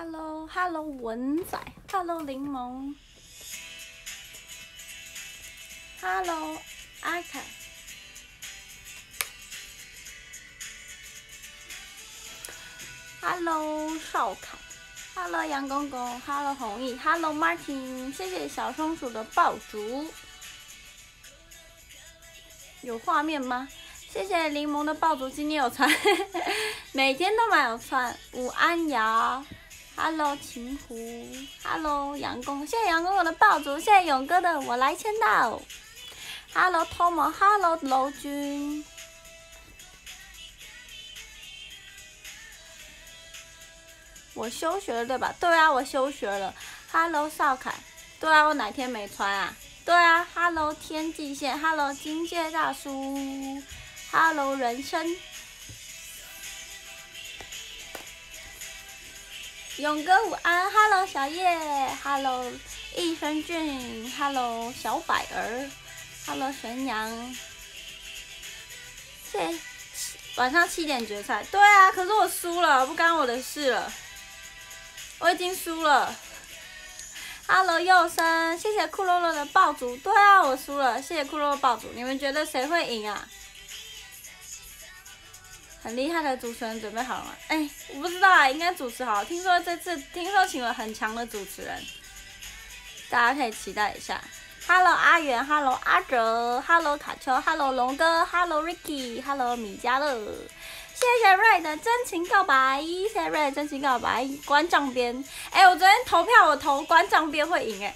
Hello 文仔 ，Hello 柠檬 ，Hello 阿凯 ，Hello 少凯 ，Hello 杨公公 ，Hello 弘毅 ，Hello Martin， 谢谢小松鼠的爆竹，有画面吗？谢谢柠檬的爆竹，今天有穿，每天都蛮有穿。午安瑶 ，Hello 秦湖 ，Hello 杨公，谢谢杨公公的爆竹，谢谢勇哥的我来签到 ，Hello Tomo，Hello 楼君，我休学了对吧？对啊，我休学了。Hello 少凯，对啊，我哪天没穿啊？对啊 ，Hello 天际线 ，Hello 金界大叔。Hello 人生，勇哥午安 ，Hello 小叶 ，Hello 益生菌 ，Hello 小百儿 ，Hello 玄阳，谢晚上7点决赛，对啊，可是我输了，不干我的事了，我已经输了。Hello 佑生，谢谢库洛洛的爆竹，对啊，我输了，谢谢库洛洛爆竹，你们觉得谁会赢啊？很厉害的主持人准备好了吗？我不知道啊，应该主持好。听说请了很强的主持人，大家可以期待一下。Hello 阿元 ，Hello 阿哲 ，Hello 卡丘 ，Hello 龙哥 ，Hello Ricky，Hello 米迦乐，谢谢瑞的真情告白，谢谢瑞的真情告白，关账边。我昨天投票，我投关账边会赢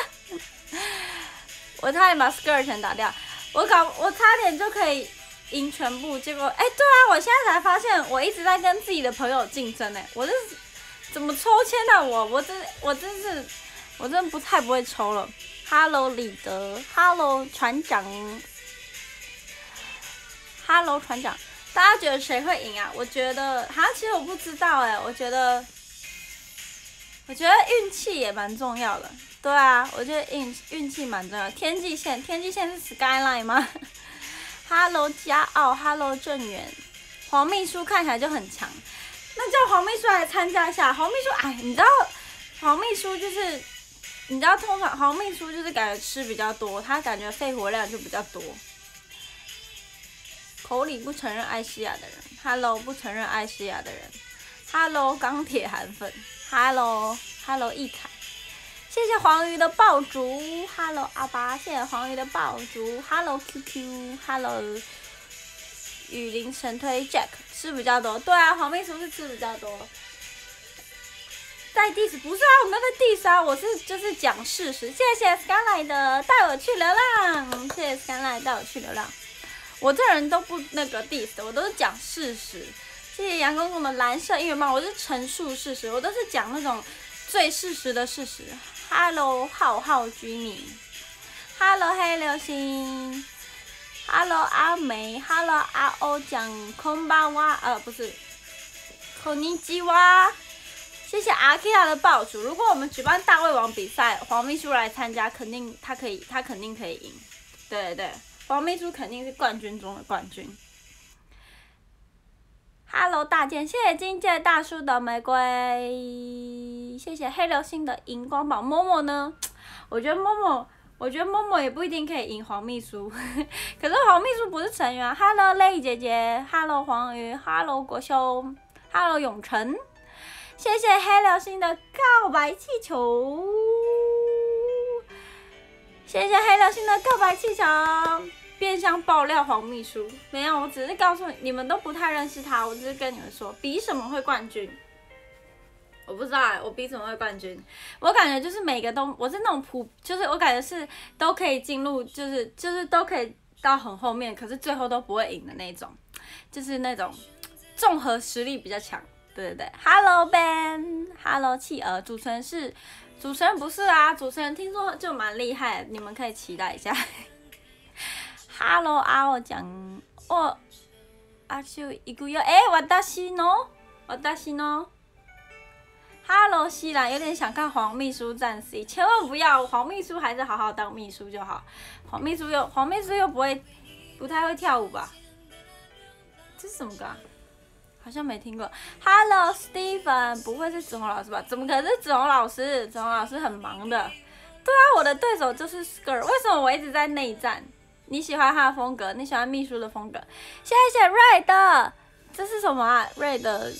我差点把 Skirt 全打掉，我差点就可以赢全部，结果对啊，我现在才发现我一直在跟自己的朋友竞争我这怎么抽签的我真的不会抽了。Hello 李德 ，Hello 船长 ，Hello 船长，大家觉得谁会赢啊？我觉得其实我不知道我觉得运气也蛮重要的。对啊，我觉得运气蛮重要的。天际线是 Skyline 吗？Hello 骄傲 ，Hello 郑源，黄秘书看起来就很强，那叫黄秘书来参加一下。黄秘书，你知道黄秘书就是，通常黄秘书就是感觉吃比较多，他感觉肺活量就比较多。口里不承认爱西亚的人 ，Hello 不承认爱西亚的人 ，Hello 钢铁韩粉 ，Hello 易凯。谢谢黄鱼的爆竹 ，Hello 阿巴，谢谢黄鱼的爆竹 ，Hello QQ，Hello 雨林神推 Jack 吃比较多，对啊，黄秘书是吃比较多。在 diss 不是啊，我没有在 diss 啊，我是就是讲事实。谢谢 Skyline 的带我去流浪，谢谢 Skyline 带我去流浪。我这人都不那个 diss 的，我都是讲事实。谢谢杨公公的蓝色音乐帽，我是陈述事实，我都是讲那种最事实的事实。Hello 浩居民 ，Hello 黑流星 ，Hello 阿梅 ，Hello 阿欧讲空巴哇，不是，孔尼基哇，谢谢阿 Kira 的爆竹。如果我们举办大胃王比赛，黄秘书来参加，他肯定可以赢。对，黄秘书肯定是冠军中的冠军。Hello 大健，谢谢金界大叔的玫瑰，谢谢黑流星的荧光宝。Momo 呢？我觉得 Momo 也不一定可以赢黄秘书，可是黄秘书不是成员啊。Hello 泪姐姐 ，Hello 黄鱼 ，Hello 国修 ，Hello 永成，谢谢黑流星的告白气球，谢谢黑流星的告白气球。变相爆料黄秘书，没有，我只是告诉你们都不太认识他，我只是跟你们说，比什么会冠军？我不知道我比什么会冠军？我感觉就是每个都，我是那种就是我感觉是都可以进入，就是都可以到很后面，可是最后都不会赢的那种，就是那种综合实力比较强。对，Hello Ben，Hello 企鹅，主持人不是啊，主持人听说就蛮厉害的，你们可以期待一下。Hello 阿欧讲握手行くよ。私の。Hello 西兰，有点想看黄秘书战 C， 千万不要，黄秘书还是好好当秘书就好。黄秘书又不太会跳舞吧？这是什么歌啊好像没听过。Hello Steven， 不会是子红老师吧？怎么可能是子红老师？子红老师很忙的。对啊，我的对手就是 Skirt， 为什么我一直在内战？你喜欢他的风格，你喜欢秘书的风格。谢谢 Ray 的，这是什么啊 ？Ray 的，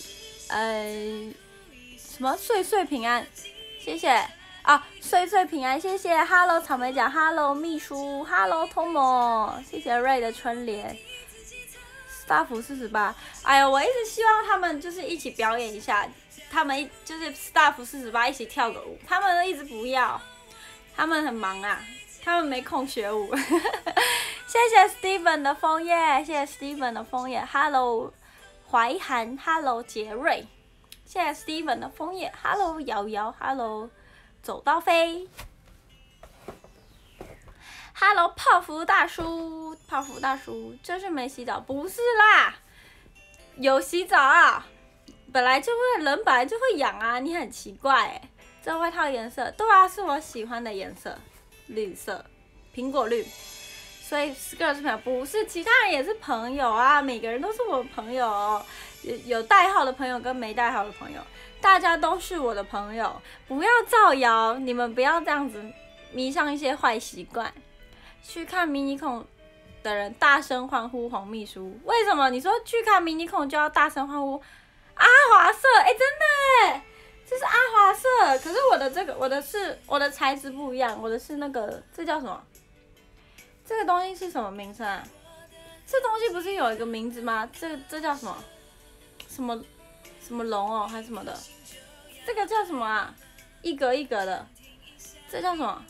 什么岁岁平安？谢谢啊，岁岁平安，谢谢。Hello 草莓酱 ，Hello 秘书 ，Hello Tomo， 谢谢 Ray 的春联。Staff 48，哎呦，我一直希望他们就是一起表演一下，他们就是 Staff 48一起跳个舞，他们都一直不要，他们很忙啊，他们没空学舞。谢谢 Steven 的枫叶，谢谢 Steven 的枫叶 ，Hello 怀涵 ，Hello 杰瑞，谢谢 Steven 的枫叶 ，Hello 瑶瑶 ，Hello 走到飞。Hello， 泡芙大叔，泡芙大叔，这是没洗澡？不是啦，有洗澡啊，本来就会人本来就会痒啊，你很奇怪哎。这外套颜色，对啊，是我喜欢的颜色，绿色，苹果绿。所以 Skirt 是朋友，不是其他人也是朋友啊，每个人都是我的朋友哦，有代号的朋友跟没代号的朋友，大家都是我的朋友，不要造谣，你们不要这样子迷上一些坏习惯。去看迷你孔的人大声欢呼黄秘书，为什么？你说去看迷你孔就要大声欢呼阿华色？哎，真的哎，这是阿华色，可是我的这个我的材质不一样，我的是那个这叫什么？这个东西是什么名称啊？这东西不是有一个名字吗？这叫什么？什么龙哦，还是什么的？这个叫什么啊？一格一格的，这叫什么？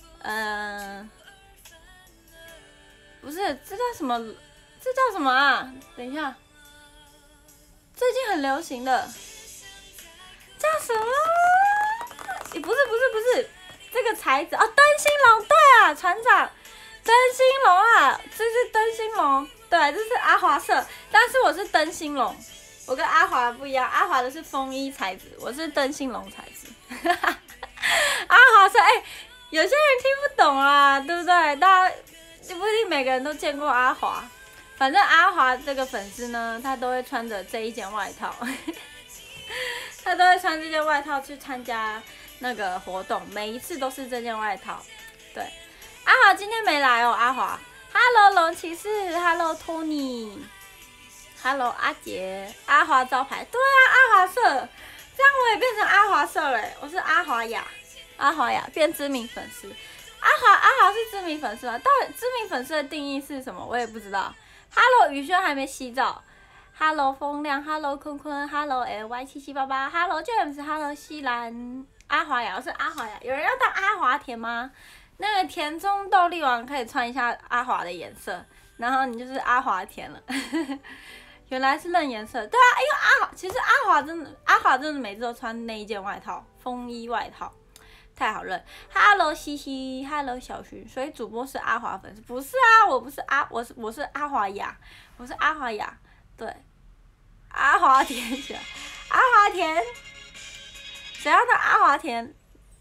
不是，这叫什么？这叫什么啊？等一下，最近很流行的叫什么？不是，这个材质哦，灯芯龙，对啊，船长，灯芯龙啊，这是灯芯龙，对，这是阿华色，但是我是灯芯龙，我跟阿华不一样，阿华的是风衣材质，我是灯芯龙材质。阿华色，哎，有些人听不懂啊，对不对？大家。不一定每个人都见过阿华，反正阿华这个粉丝呢，他都会穿着这一件外套，他都会穿这件外套去参加那个活动，每一次都是这件外套。对，阿华今天没来哦，阿华。Hello 龙骑士 ，Hello Tony，Hello 阿杰，阿华招牌，对啊，阿华色，这样我也变成阿华色嘞，我是阿华雅，阿华雅变知名粉丝。阿华是知名粉丝吗？到底知名粉丝的定义是什么？我也不知道。Hello 宇轩还没洗澡。Hello 风亮 ，Hello 坤坤 ，Hello LY7788，Hello James，Hello 西兰，阿华雅，我是阿华雅。有人要当阿华田吗？那个田中斗力王可以穿一下阿华的颜色，然后你就是阿华田了。原来是认颜色，对啊，因为其实阿华真的每次都穿那一件外套，风衣外套。太好认 ，Hello 西西 ，Hello 小徐，所以主播是阿华粉丝，不是啊，我不是我是阿华雅，我是阿华雅，对，阿华田，阿华田，谁要当阿华田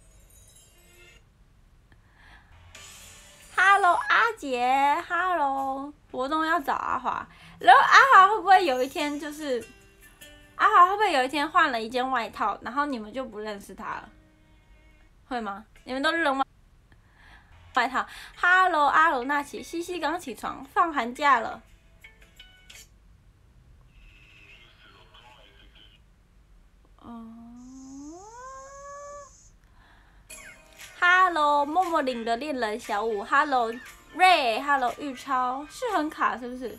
？Hello 阿杰 ，Hello 活动要找阿华，然后阿华会不会有一天就是阿华会不会有一天换了一件外套，然后你们就不认识他了？会吗？你们都扔外套。Hello， 阿鲁纳奇，西西刚起床，放寒假了。Hello， 默默领的恋人小舞。Hello， Ray，Hello 玉超，是很卡是不是？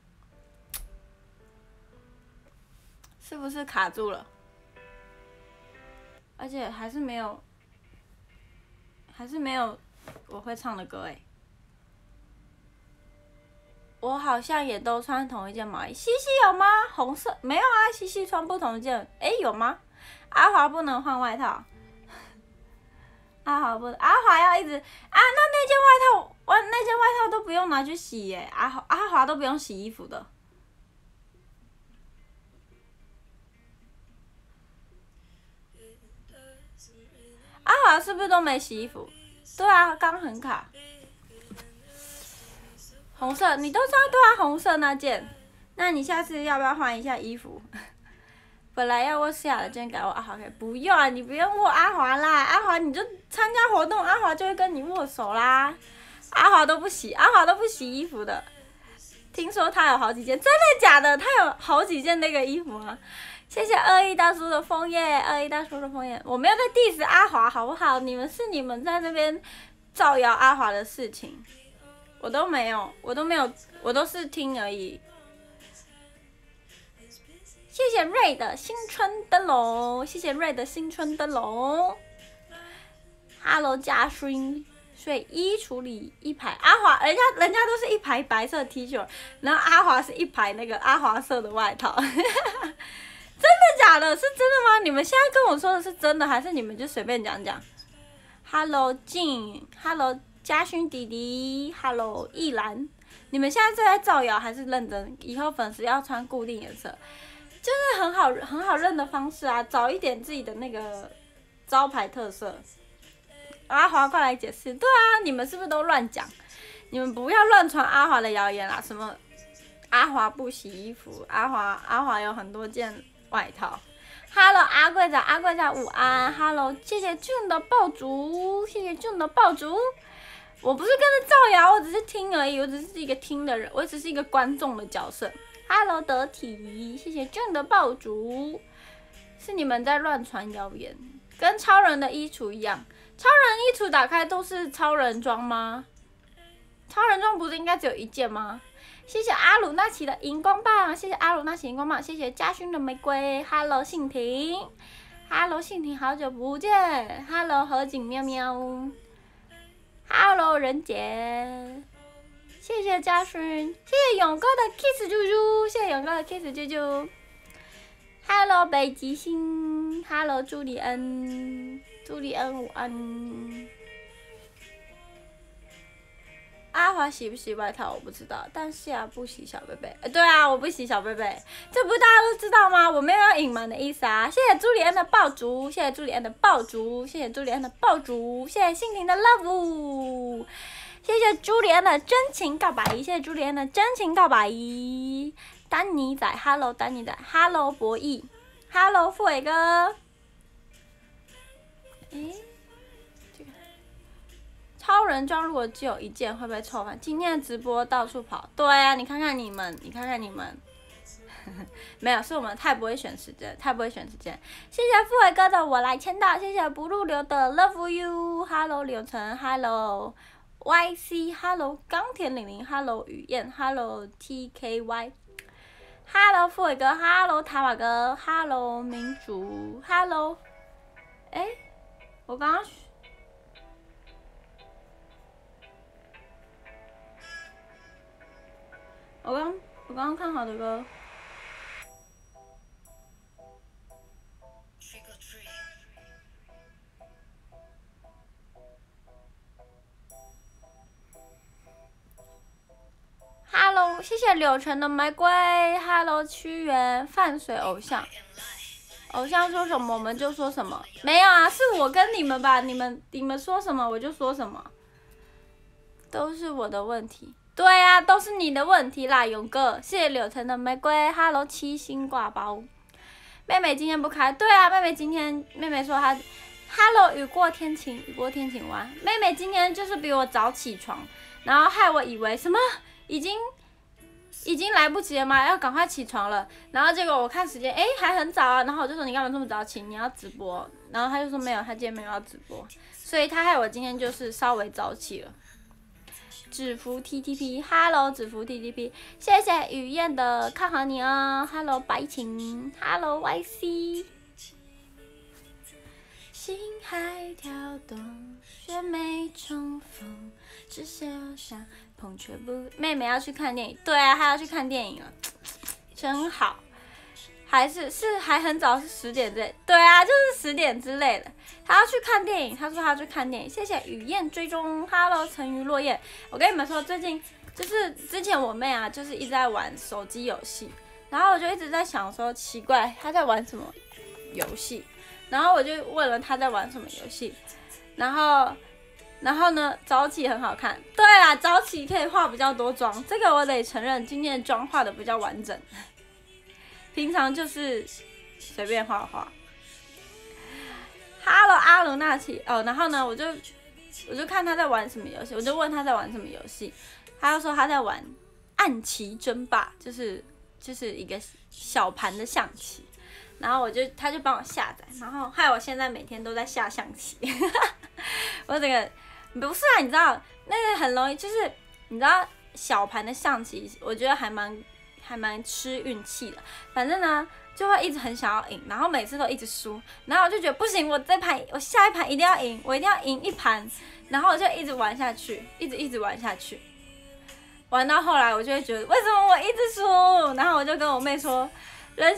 是不是卡住了？而且还是没有我会唱的歌哎。我好像也都穿同一件毛衣，西西有吗？红色没有啊，西西穿不同件，哎有吗？阿华不能换外套，阿华要一直啊，那件外套都不用拿去洗耶，阿华都不用洗衣服的。阿华是不是都没洗衣服？对啊，刚很卡。红色，你都穿对啊，红色那件。那你下次要不要换一下衣服？ 本来要握思雅的，今天改握阿华可以？不用啊，你不用握阿华啦，阿华你就参加活动，阿华就会跟你握手啦。阿华都不洗衣服的。听说他有好几件，真的假的？他有好几件那个衣服吗？谢谢21大叔的枫叶，21大叔的枫叶。我没有在 diss 阿华，好不好？你们在那边造谣阿华的事情，我都没有，我都是听而已。谢谢瑞的新春灯笼，谢谢瑞的新春灯笼。Hello 嘉勋，睡衣橱里一排阿华，人家都是一排白色 T 恤，然后阿华是一排那个阿华色的外套。真的假的？是真的吗？你们现在跟我说的是真的，还是你们就随便讲讲 ？Hello 静 ，Hello 嘉勋弟弟 ，Hello 易兰，你们现在是在造谣还是认真？以后粉丝要穿固定颜色。就是很好认的方式啊，找一点自己的那个招牌特色。阿华快来解释，对啊，你们是不是都乱讲？你们不要乱传阿华的谣言啦，什么阿华不洗衣服，阿华有很多件外套。Hello 阿贵仔午安 ，Hello 谢谢 June 的爆竹，谢谢 June 的爆竹。我不是跟着造谣，我只是听而已，我只是一个听的人，我只是一个观众的角色。Hello 得体，谢谢 June 的爆竹，是你们在乱传谣言，跟超人的衣橱一样。超人衣橱打开都是超人装吗？超人装不是应该只有一件吗？谢谢阿鲁纳奇的荧光棒，谢谢阿鲁纳奇荧光棒，谢谢嘉勋的玫瑰。Hello 信婷 ，Hello 信婷，好久不见。Hello 河景喵喵 ，Hello 任杰。谢谢嘉勋，谢谢勇哥的 kiss 啾啾，谢谢勇哥的 kiss 啾啾。Hello 北极星 ，Hello 朱利恩午安。阿华洗不洗外套我不知道，但是啊不洗小贝贝。对啊，我不洗小贝贝，这不是大家都知道吗？我没有要隐瞒的意思啊。谢谢朱利安的爆竹，谢谢朱利安的爆竹，谢谢朱利安的爆竹，谢谢信婷的 love。谢谢朱莉安的真情告白，谢谢朱莉安的真情告白。丹尼仔 ，Hello 丹尼仔 ，Hello 博弈 ，Hello 富伟哥。这个超人装如果只有一件会不会臭饭？今天的直播到处跑，对啊，你看看你们，没有，是我们太不会选时间，谢谢富伟哥的我来签到，谢谢不入流的 Love You，Hello 柳橙 ，Hello。YC，Hello 钢铁00 ，Hello 雨燕 ，Hello TKY，Hello 富伟哥 ，Hello 塔瓦哥 ，Hello 民主 ，Hello， 我刚刚看好的歌。Hello， 谢谢柳橙的玫瑰。Hello， 屈原，泛水偶像。偶像说什么我们就说什么，没有啊，是我跟你们吧，你们说什么我就说什么，都是我的问题。对啊，都是你的问题啦，勇哥。谢谢柳橙的玫瑰。Hello， 七星挂包。妹妹今天不开，对啊，妹妹说她 Hello 雨过天晴晚。妹妹今天就是比我早起床，然后害我以为什么已经来不及了吗？要赶快起床了。然后结果我看时间，还很早啊。然后我就说你干嘛这么早起？你要直播？然后他就说没有，他今天没有要直播。所以他害我今天就是稍微早起了。纸符 TTP，Hello 纸符 TTP， 谢谢雨燕的看好你哦 ，Hello 白晴 ，Hello YC。心海跳动，雪梅重逢，只想想碰却不。妹妹要去看电影，对啊，她要去看电影了，真好。还很早，是10点之类，对啊，就是10点之类的。她要去看电影，她说她要去看电影。谢谢雨燕追踪 ，Hello 沉鱼落雁。我跟你们说，最近就是之前我妹啊，就是一直在玩手机游戏，然后我就一直在想说，奇怪，她在玩什么游戏？然后我就问了她在玩什么游戏，然后呢，早起很好看。对啦，早起可以化比较多妆，这个我得承认，今天的妆化的比较完整。平常就是随便画画。Hello 阿鲁纳奇哦，然后呢，我就看他在玩什么游戏，我就问他在玩什么游戏，他就说他在玩暗棋争霸，就是一个小盘的象棋，然后他就帮我下载，然后害我现在每天都在下象棋。我这个不是啊，你知道那个很容易，就是你知道小盘的象棋，我觉得还蛮吃运气的，反正呢。就会一直很想要赢，然后每次都一直输，然后我就觉得不行，我下一盘一定要赢，我一定要赢一盘，然后我就一直玩下去，一直玩下去，玩到后来我就会觉得为什么我一直输，然后我就跟我妹说，人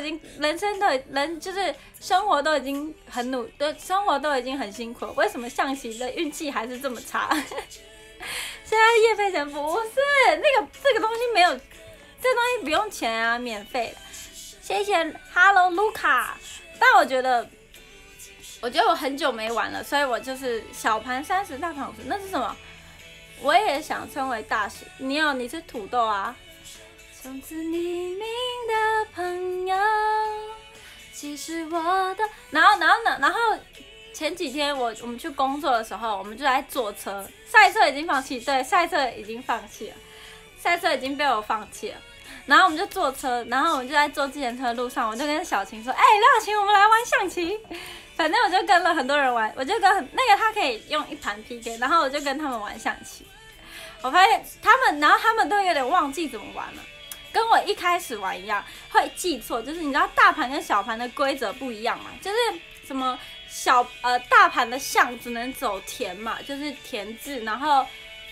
就是生活都已经很生活都已经很辛苦了，为什么象棋的运气还是这么差？现在叶佩晨不是这个东西没有，这东西不用钱啊，免费的。谢谢 Hello Luca， 但我觉得我很久没玩了，所以我就是小盘30，大盘50，那是什么？我也想成为大师。你是土豆啊。从此匿名的朋友，其实我的。然后前几天我们去工作的时候，我们就在坐车，赛车已经放弃，对，赛车已经放弃了，赛车已经被我放弃了。然后我们就坐车，然后我们就在坐计程车的路上，我就跟小晴说：“廖晴，我们来玩象棋。”反正我就跟了很多人玩，我就跟那个他可以用一盘 PK， 然后我就跟他们玩象棋。我发现他们都有点忘记怎么玩了，跟我一开始玩一样，会记错。就是你知道大盘跟小盘的规则不一样嘛？就是什么大盘的象只能走田嘛，就是田字，然后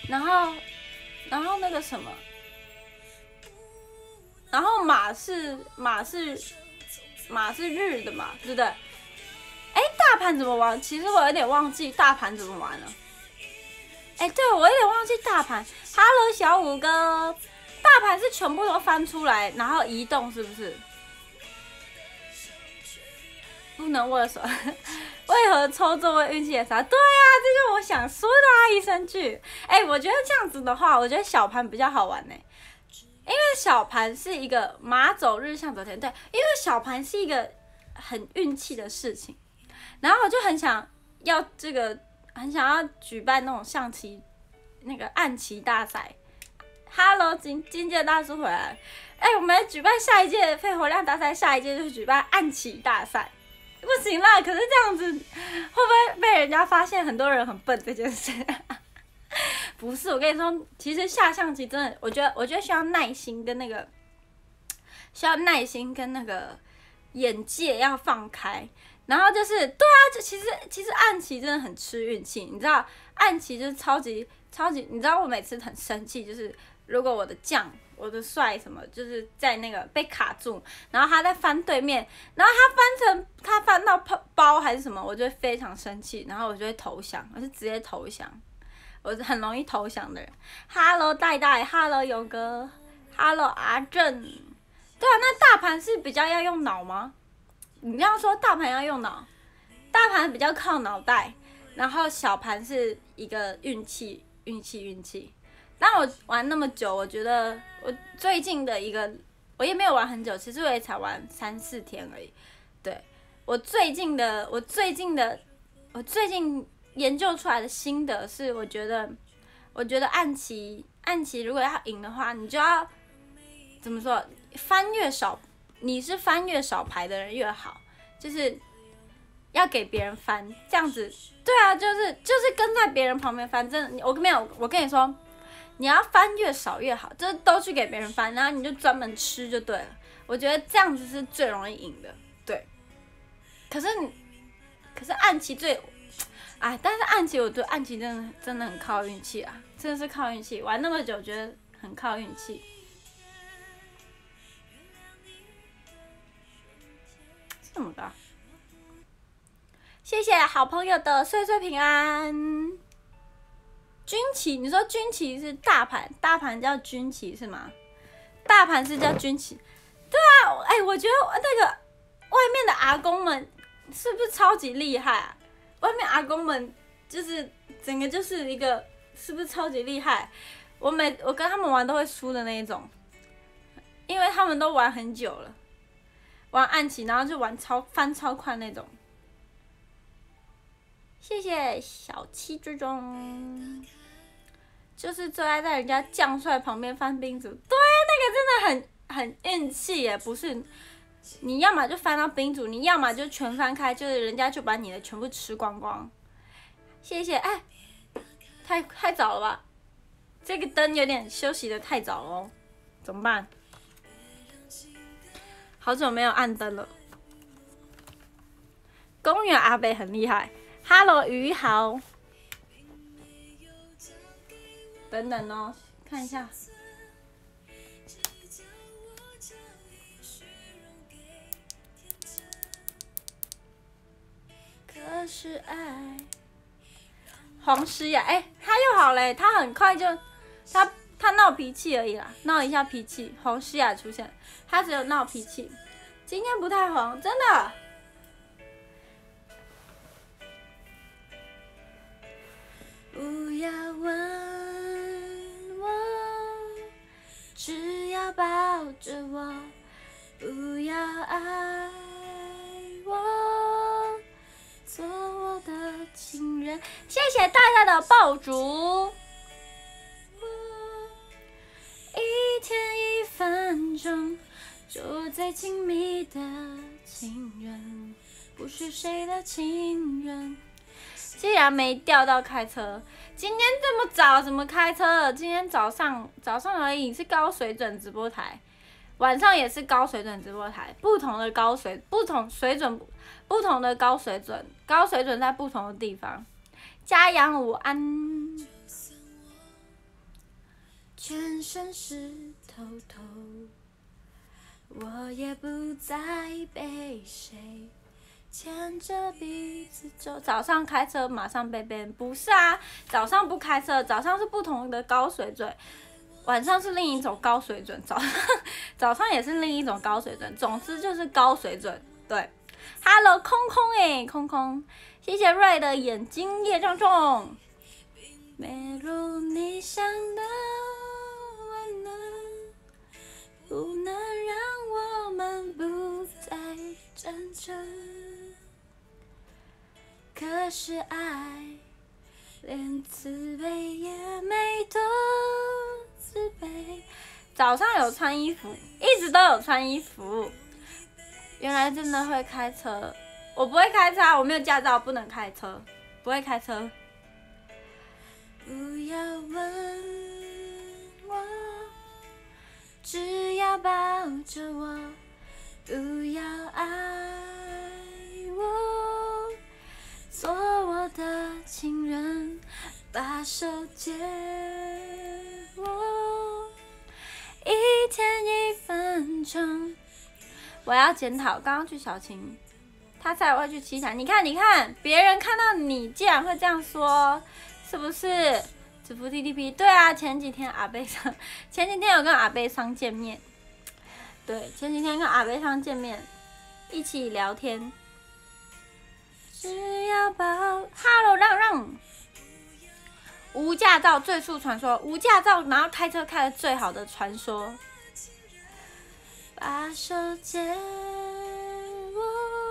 那个什么。然后马是日的嘛，对不对？大盘怎么玩？其实我有点忘记大盘怎么玩了。对，我有点忘记大盘。Hello 小五哥，大盘是全部都翻出来，然后移动，是不是？不能握手。为何抽中会运气也差？对啊，这就是我想说的啊，益生菌。我觉得这样子的话，我觉得小盘比较好玩呢。因为小盘是一个马走日象走田，对，因为小盘是一个很运气的事情，然后我就很想要举办那种象棋那个暗棋大赛。Hello， 金界大叔回来了，我们举办下一届肺活量大赛，下一届就是举办暗棋大赛，不行啦，可是这样子会不会被人家发现很多人很笨这件事？不是，我跟你说，其实下象棋真的，我觉得需要耐心跟那个眼界要放开，然后就是对啊，就其实暗棋真的很吃运气，你知道，暗棋就是超级，你知道我每次很生气，就是如果我的将、我的帅什么，就是在那个被卡住，然后他在翻对面，然后他翻到包还是什么，我就会非常生气，然后我就会投降，我是直接投降。我是很容易投降的人。Hello 戴戴 ，Hello 勇哥 ，Hello 阿正。对啊，那大盘是比较要用脑吗？你这样说大盘要用脑，大盘比较靠脑袋，然后小盘是一个运气。但我玩那么久，我觉得我最近的一个，我也没有玩很久，其实我也才玩3-4天而已。对，我最近研究出来的心得是，我觉得暗棋如果要赢的话，你就要怎么说？你是翻越少牌的人越好，就是要给别人翻，这样子。对啊，就是跟在别人旁边翻。真的，我跟你说，你要翻越少越好，就是都去给别人翻，然后你就专门吃就对了。我觉得这样子是最容易赢的。对，可是暗棋但是暗棋，我觉得暗棋真的很靠运气啊，真的是靠运气。玩那么久，觉得很靠运气。这么高，谢谢好朋友的岁岁平安。军旗，你说军旗是大盘叫军旗是吗？大盘是叫军旗。对啊，我觉得那个外面的阿公们是不是超级厉害啊？外面阿公们就是整个就是一个，是不是超级厉害？我跟他们玩都会输的那一种，因为他们都玩很久了。 玩暗棋，然后就玩翻超快那种。谢谢小七追踪，就是最爱在人家将帅旁边翻冰组，对，那个真的很运气耶，不是？你要么就翻到冰组，你要么就全翻开，就是人家就把你的全部吃光光。谢谢，哎，太早了吧？这个灯有点休息的太早了哦，怎么办？好久没有按灯了。公园阿北很厉害。Hello， 于豪。等等哦，看一下。可是爱。黄诗雅，哎，他又好嘞，他很快就，他闹脾气而已啦，闹一下脾气。黄诗雅出现，他只有闹脾气，今天不太黄，真的。不要问我，只要抱着我，不要爱我，做我的情人。谢谢大家的爆竹。一天1分钟，做最亲密的情人，不是谁的情人。既然没钓到开车，今天这么早怎么开车？今天早上而已，是高水准直播台，晚上也是高水准直播台，不同的高水准，不同的高水准在不同的地方。嘉阳午安，全身湿透透，我也不再被谁牵着鼻子走。早上开车马上被编，不是啊，早上不开车，早上是不同的高水准，晚上是另一种高水准，早上也是另一种高水准，总之就是高水准。对 ，Hello 空空空空，谢谢瑞的眼睛叶重重，没如你想的温暖，不能让我们不再争争。可是爱，连慈悲也没多慈悲。早上有穿衣服，一直都有穿衣服。原来真的会开车，我不会开车啊，我没有驾照，不能开车，不会开车。不要问我，只要抱着我，不要爱我。做我的情人，把手借我，一天1分钟。我要检讨，刚刚去小琴，他才会去七彩。你看，别人看到你竟然会这样说，是不是？只服 TTP， 对啊，前几天有跟阿贝桑见面，对，前几天跟阿贝桑见面，一起聊天。只要Hello 让无驾照最速传说，无驾照然后开车开得最好的传说。把手借我，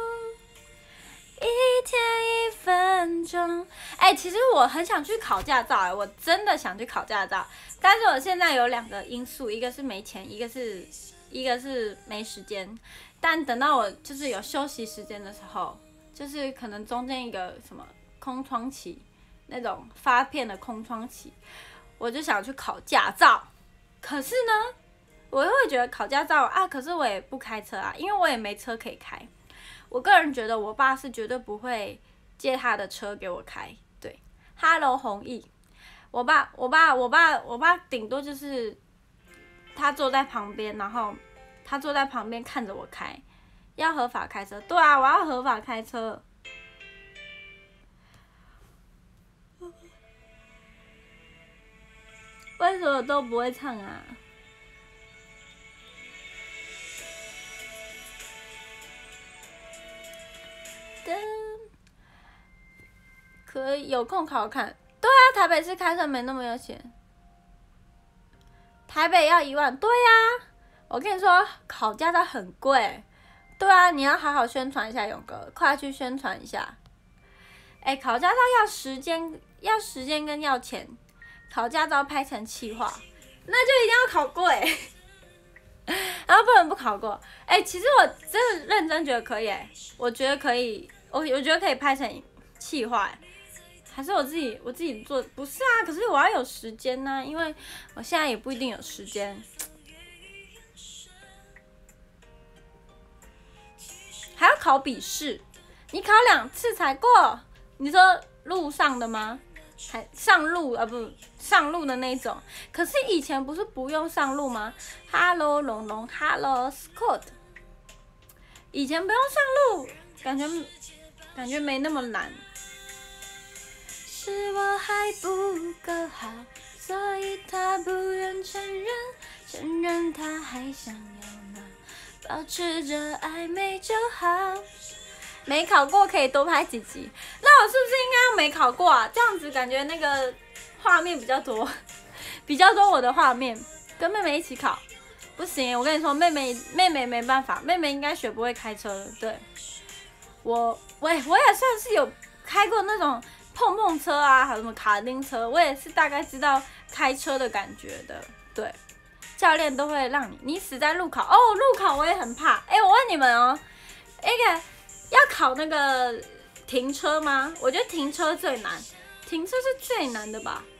一天1分钟。哎，其实我很想去考驾照，我真的想去考驾照，但是我现在有2个因素，一个是没钱，一个是没时间。但等到我就是有休息时间的时候，就是可能中间一个什么空窗期，那种发片的空窗期，我就想去考驾照。可是呢，我又会觉得考驾照啊，可是我也不开车啊，因为我也没车可以开。我个人觉得我爸是绝对不会借他的车给我开。对 ，Hello 弘毅，我爸顶多就是他坐在旁边，然后他坐在旁边看着我开。要合法开车，对啊，我要合法开车。为什么都不会唱啊？可以有空考看。对啊，台北市开车没那么有钱，台北要1万。对啊，我跟你说，考驾照很贵， 对啊，你要好好宣传一下勇哥，快去宣传一下。哎，考驾照要时间跟要钱，考驾照拍成企划，那就一定要考过哎。然后不能不考过。哎，其实我真的认真觉得可以哎，我觉得可以，我觉得可以拍成企划哎。还是我自己做，不是啊？可是我要有时间呢，因为我现在也不一定有时间。还要考笔试，你考2次才过。你说路上的吗？还上路啊？不，上路的那种。可是以前不是不用上路吗 ？Hello 龙龙 ，Hello Scott。以前不用上路，感觉没那么难。是我还不够好，所以他不愿承认他还想要吗？保持着暧昧就好。没考过可以多拍几集，那我是不是应该要没考过啊？这样子感觉那个画面比较多，比较多我的画面，跟妹妹一起考。不行，我跟你说，妹妹没办法，妹妹应该学不会开车的。对，我也算是有开过那种碰碰车啊，还有什么卡丁车，我也是大概知道开车的感觉的。对，教练都会让你死在路考哦，路考我也很怕。哎，我问你们哦，要考那个停车吗？我觉得停车最难，停车是最难的吧？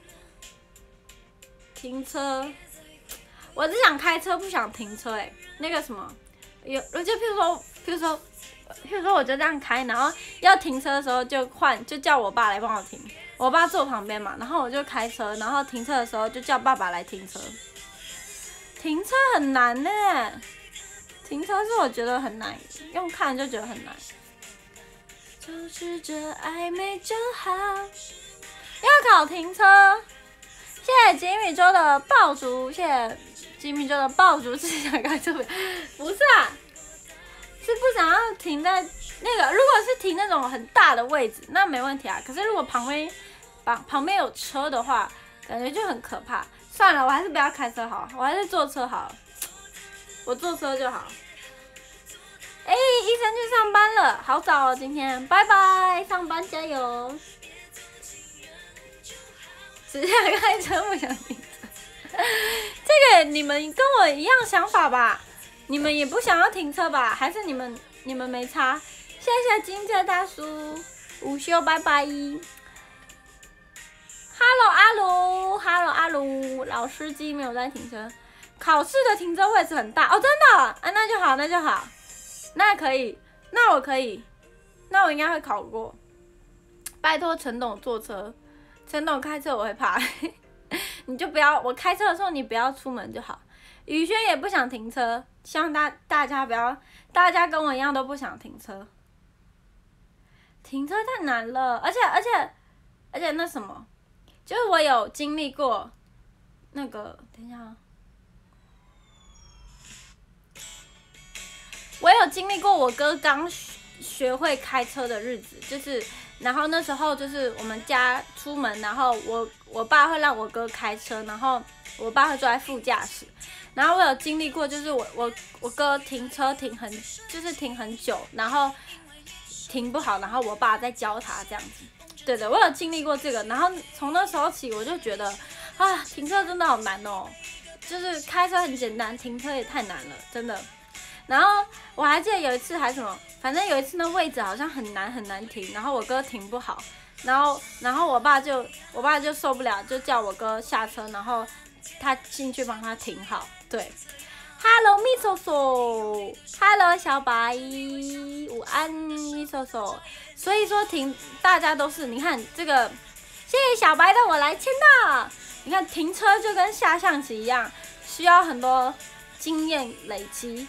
停车，我只想开车，不想停车。哎，那个什么，就譬如说，我就这样开，然后要停车的时候就叫我爸来帮我停，我爸坐旁边嘛，然后我就开车，然后停车的时候就叫爸爸来停车。停车很难呢，停车是我觉得很难，用看就觉得很难。保持着暧昧就好。要考停车，谢谢吉米周的爆竹，谢谢吉米周的爆竹是想开这边，不是啊，是不想要停在那个，如果是停那种很大的位置，那没问题啊。可是如果旁边有车的话，感觉就很可怕。算了，我还是不要开车好，我还是坐车好，我坐车就好。哎，医生去上班了，好早哦，今天，拜拜，上班加油。只想开车不想停车，这个你们跟我一样想法吧？你们也不想要停车吧？还是你们没差？谢谢金界大叔，午休拜拜。Hello 阿卢，老司机没有在停车。考试的停车位置很大哦，真的啊，那就好，那可以，那我可以，那我应该会考过。拜托陈董坐车，陈董开车我会怕，你就不要，我开车的时候你不要出门就好。宇轩也不想停车，希望大家不要，大家跟我一样都不想停车。停车太难了，而且那什么，就是我有经历过那个，等一下啊。我有经历过我哥刚学会开车的日子，然后那时候就是我们家出门，然后我爸会让我哥开车，然后我爸会坐在副驾驶，然后我有经历过，就是我哥停车停很久，然后停不好，然后我爸在教他这样子，对，我有经历过这个，然后从那时候起我就觉得啊，停车真的好难哦，就是开车很简单，停车也太难了，真的。然后我还记得有一次还什么，反正有一次那位置好像很难停，然后我哥停不好，然后我爸就受不了，就叫我哥下车，然后他进去帮他停好。对 ，Hello 蜜手手 ，Hello 小白，午安蜜手手。所以说大家都是，你看这个，谢谢小白的我来签到。你看停车就跟下象棋一样，需要很多经验累积。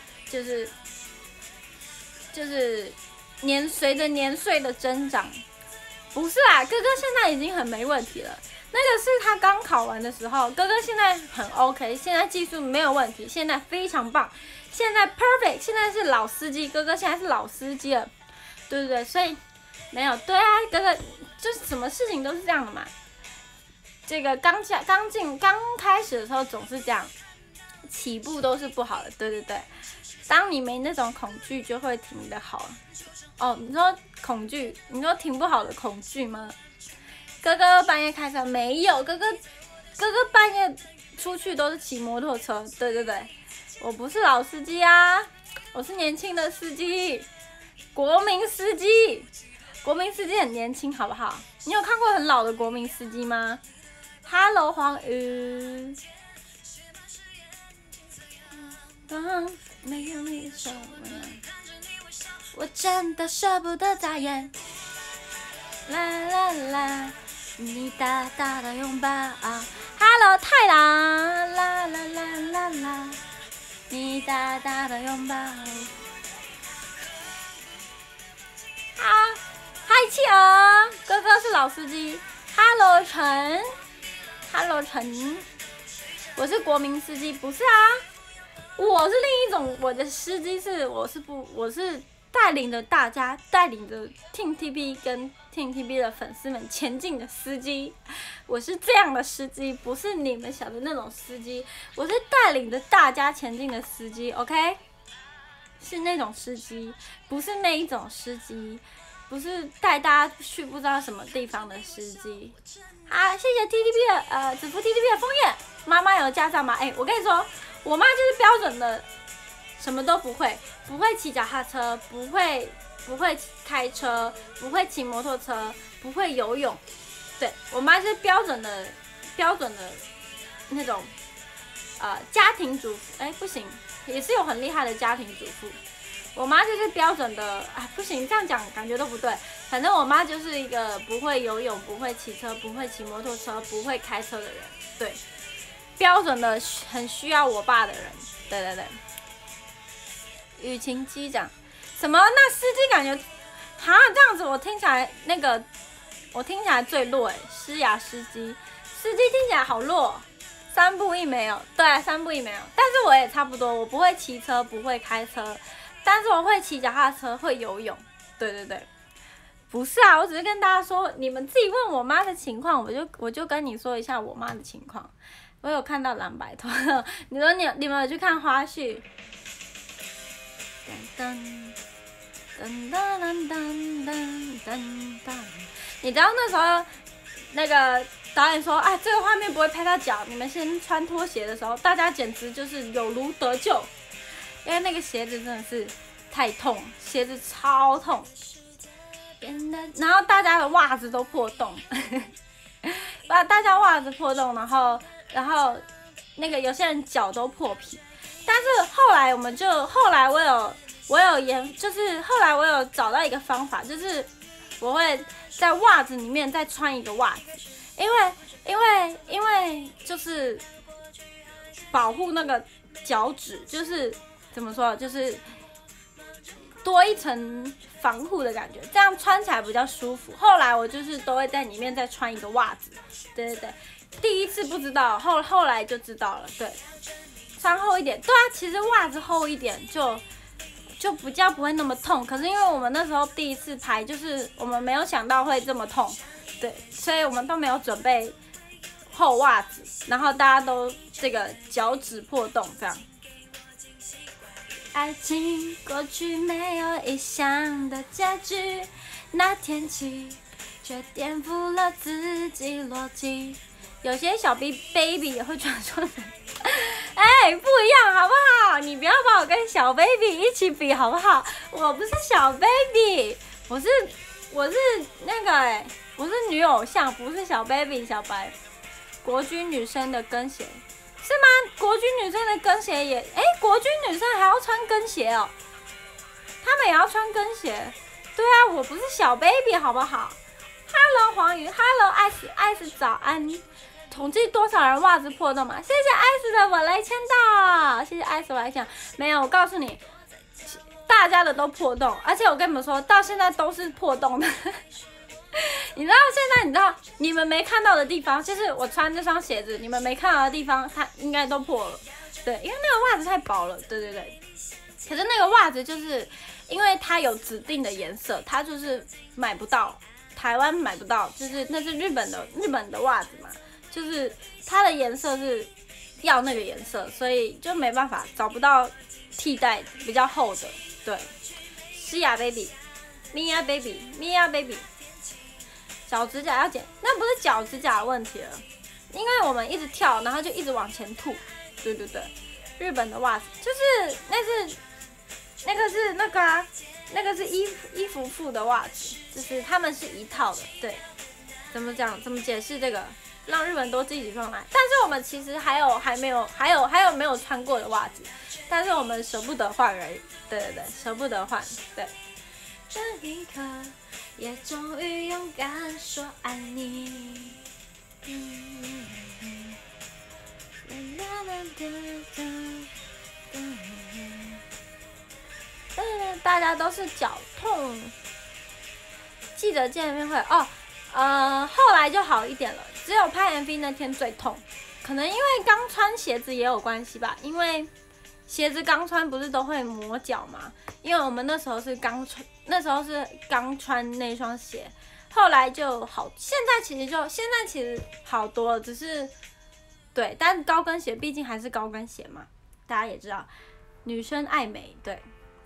就是随着年岁的增长，不是啦，哥哥现在已经很没问题了。那个是他刚考完的时候，哥哥现在很 OK， 现在技术没有问题，现在非常棒，现在 perfect， 现在是老司机，哥哥现在是老司机了，对不对？所以没有对啊，哥哥就是什么事情都是这样的嘛。这个刚开始的时候总是这样。起步都是不好的，对， 当你没那种恐惧，就会停得好。哦，你说恐惧，你说停不好的恐惧吗？哥哥半夜开车没有，哥哥半夜出去都是骑摩托车。对对对，我不是老司机啊，我是年轻的司机，国民司机。国民司机很年轻，好不好？你有看过很老的国民司机吗 ？Hello， 黄鱼。没有你的手，我真的舍不得眨眼。啦啦啦，你大大的拥抱。Hello， 太郎。啦啦啦啦啦，你大大的拥抱。嗨，企鹅，哥哥是老司机。Hello， 陈。Hello， 陈，我是国民司机，不是啊，我是另一种，我的司机是我是带领着大家，带领着 Team TP 跟 Team TP 的粉丝们前进的司机，我是这样的司机，不是你们想的那种司机，我是带领着大家前进的司机 ，OK？ 是那种司机，不是那一种司机。不是带大家去不知道什么地方的司机。好，谢谢 TTP 的子服 TTP 的枫叶。妈妈有驾照吗？我跟你说，我妈就是标准的，什么都不会，不会骑脚踏车，不会开车，不会骑摩托车，不会游泳。对，我妈是标准的那种家庭主妇。不行，也是有很厉害的家庭主妇。我妈就是标准的不行，这样讲感觉都不对。反正我妈就是一个不会游泳、不会骑车、不会骑摩托车、不会开车的人，对，标准的很需要我爸的人，对对对。雨晴机长，什么？那司机感觉，这样子我听起来我听起来最弱施雅司机听起来好弱。3不1没有，对，3不1没有。但是我也差不多，我不会骑车，不会开车。但是我会骑脚踏车，会游泳，对对对，不是啊，我只是跟大家说，你们自己问我妈的情况，我就跟你说一下我妈的情况。我有看到蓝白头，你说你们有去看花絮？噔噔噔噔噔噔噔噔，你知道那时候那个导演说，这个画面不会拍到脚，你们先穿拖鞋的时候，大家简直就是有如得救。因为那个鞋子真的是太痛，鞋子超痛，然后大家的袜子都破洞，把大家袜子破洞，然后那个有些人脚都破皮，但是后来我有找到一个方法，就是我会在袜子里面再穿一个袜子，因为就是保护那个脚趾，就是怎么说，就是多一层防护的感觉，这样穿起来比较舒服。后来我就是都会在里面再穿一个袜子，对对对，第一次不知道，后来就知道了，对，穿厚一点，对啊，其实袜子厚一点就比较不会那么痛。可是因为我们那时候第一次拍，就是我们没有想到会这么痛，对，所以我们都没有准备厚袜子，然后大家都这个脚趾破洞这样。爱情过去没有意想的结局，那天起却颠覆了自己逻辑。有些小 baby 也会传说成，不一样好不好？你不要把我跟小 baby 一起比好不好？我不是小 baby， 我是那个我是女偶像，不是小 baby 小白。国军女生的跟鞋。是吗？国军女生的跟鞋也，国军女生还要穿跟鞋哦，她们也要穿跟鞋。对啊，我不是小 baby 好不好 ？Hello 黄宇 ，Hello 艾斯早安。统计多少人袜子破洞嘛？谢谢艾斯的我来签到，谢谢艾斯我来讲。没有，我告诉你，大家的都破洞，而且我跟你们说到现在都是破洞的。你知道你们没看到的地方，就是我穿这双鞋子，你们没看到的地方，它应该都破了。对，因为那个袜子太薄了。对对对。可是那个袜子就是因为它有指定的颜色，它就是买不到，台湾买不到，就是那是日本的袜子嘛，就是它的颜色是要那个颜色，所以就没办法找不到替代比较厚的，对，西亚 baby，Mia baby，Mia baby， 脚指甲要剪，那不是脚指甲的问题了，因为我们一直跳，然后就一直往前吐，对对对，日本的袜子就是那个是衣服附的袜子，就是他们是一套的，对，怎么讲？怎么解释这个？让日本多自己放来，但是我们其实还有没有穿过的袜子，但是我们舍不得换而已。对对对，舍不得换。对。这一刻，也终于勇敢说爱你。大家都是脚痛，记得见面会哦。后来就好一点了，只有拍 MV 那天最痛，可能因为刚穿鞋子也有关系吧，因为鞋子刚穿不是都会磨脚嘛，因为我们那时候是刚穿那双鞋，后来就好，现在其实好多了，只是对，但高跟鞋毕竟还是高跟鞋嘛，大家也知道，女生爱美，对。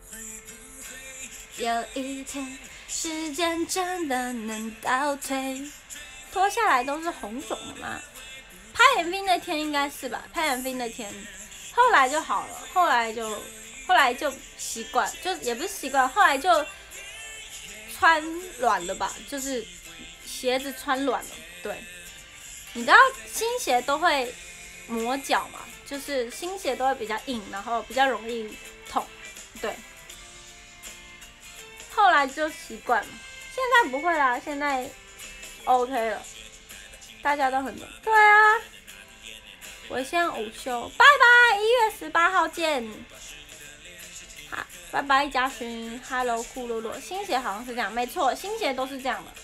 有一天。时间真的能倒退，脱下来都是红肿的吗？拍 MV 那天应该是吧，拍 MV 那天，后来就好了，后来就习惯，就也不是习惯，后来就穿软了吧，就是鞋子穿软了，对，你知道新鞋都会磨脚嘛，就是新鞋都会比较硬，然后比较容易痛，对。后来就习惯了，现在不会啦，现在 OK 了，大家都很懂。对啊，我先午休，拜拜，1月18号见。好，拜拜嘉勋 ，Hello 库洛洛，新鞋好像是这样，没错，新鞋都是这样的。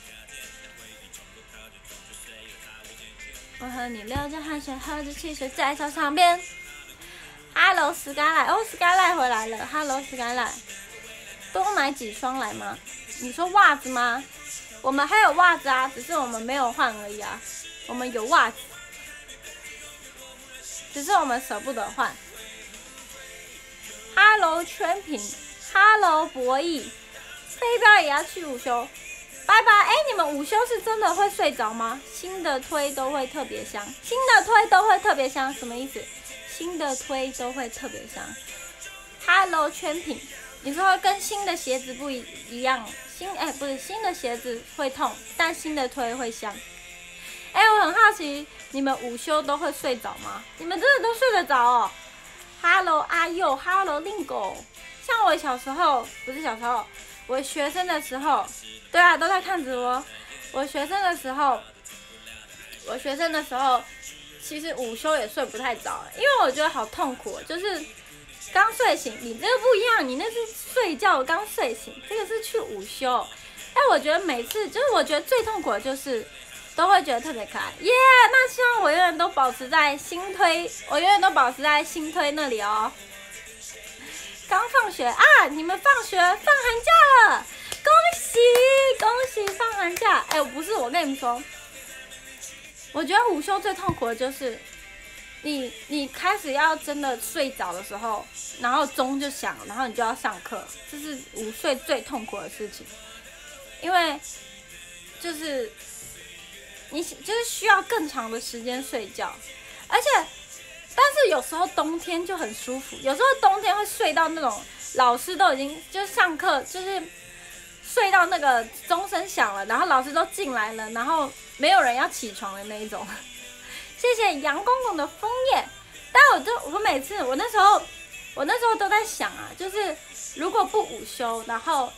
我和你流着汗水，喝着汽水，在操场边。Hello Skyline， 哦 Skyline 回来了 ，Hello Skyline。多买几双来吗？你说袜子吗？我们还有袜子啊，只是我们没有换而已啊。我们有袜子，只是我们舍不得换。Hello 全品 ，Hello 博弈，飞镖也要去午休，拜拜。哎，你们午休是真的会睡着吗？新的推都会特别香，新的推都会特别香，什么意思？新的推都会特别香。Hello 全品。你说跟新的鞋子不一样，不是新的鞋子会痛，但新的推会香。我很好奇，你们午休都会睡着吗？你们真的都睡得着哦 ？Hello 阿佑 ，Hello 令狗。像我小时候，不是小时候，我学生的时候，对啊，都在看直播。我学生的时候，其实午休也睡不太着，因为我觉得好痛苦，就是。刚睡醒，你这个不一样，你那是睡觉刚睡醒，这个是去午休。我觉得每次就是我觉得最痛苦的就是都会觉得特别可爱，耶！那希望我永远都保持在新推，那里哦。刚放学啊，你们放寒假了，恭喜放寒假！不是，我跟你们说，我觉得午休最痛苦的就是。你开始要真的睡着的时候，然后钟就响了，然后你就要上课，这是午睡最痛苦的事情，因为就是你就是需要更长的时间睡觉，但是有时候冬天就很舒服，有时候冬天会睡到那种老师都已经就是上课就是睡到那个钟声响了，然后老师都进来了，然后没有人要起床的那一种。谢谢杨公公的枫叶，但我那时候都在想啊，就是如果不午休，然后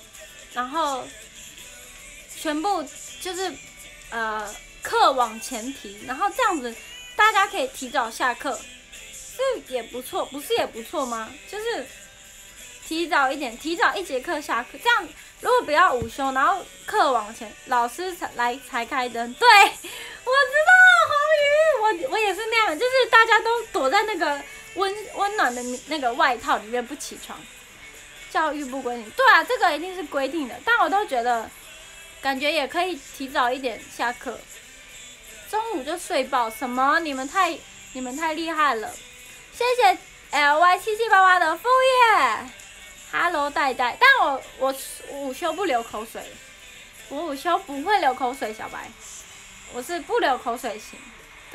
全部就是课往前提，然后这样子大家可以提早下课，这也不错，不是也不错吗？就是提早一点，提早1节课下课，这样如果不要午休，然后课往前，老师才开灯。对，我知道，黄鱼，我也是那样，就是大家都躲在那个温暖的那个外套里面不起床。教育部规定，对啊，这个一定是规定的，但我都觉得感觉也可以提早一点下课。中午就睡爆，什么？你们太厉害了！谢谢 LY7788的副业 ，Hello 戴戴，但我午休不流口水，我午休不会流口水，小白，我是不流口水型，对。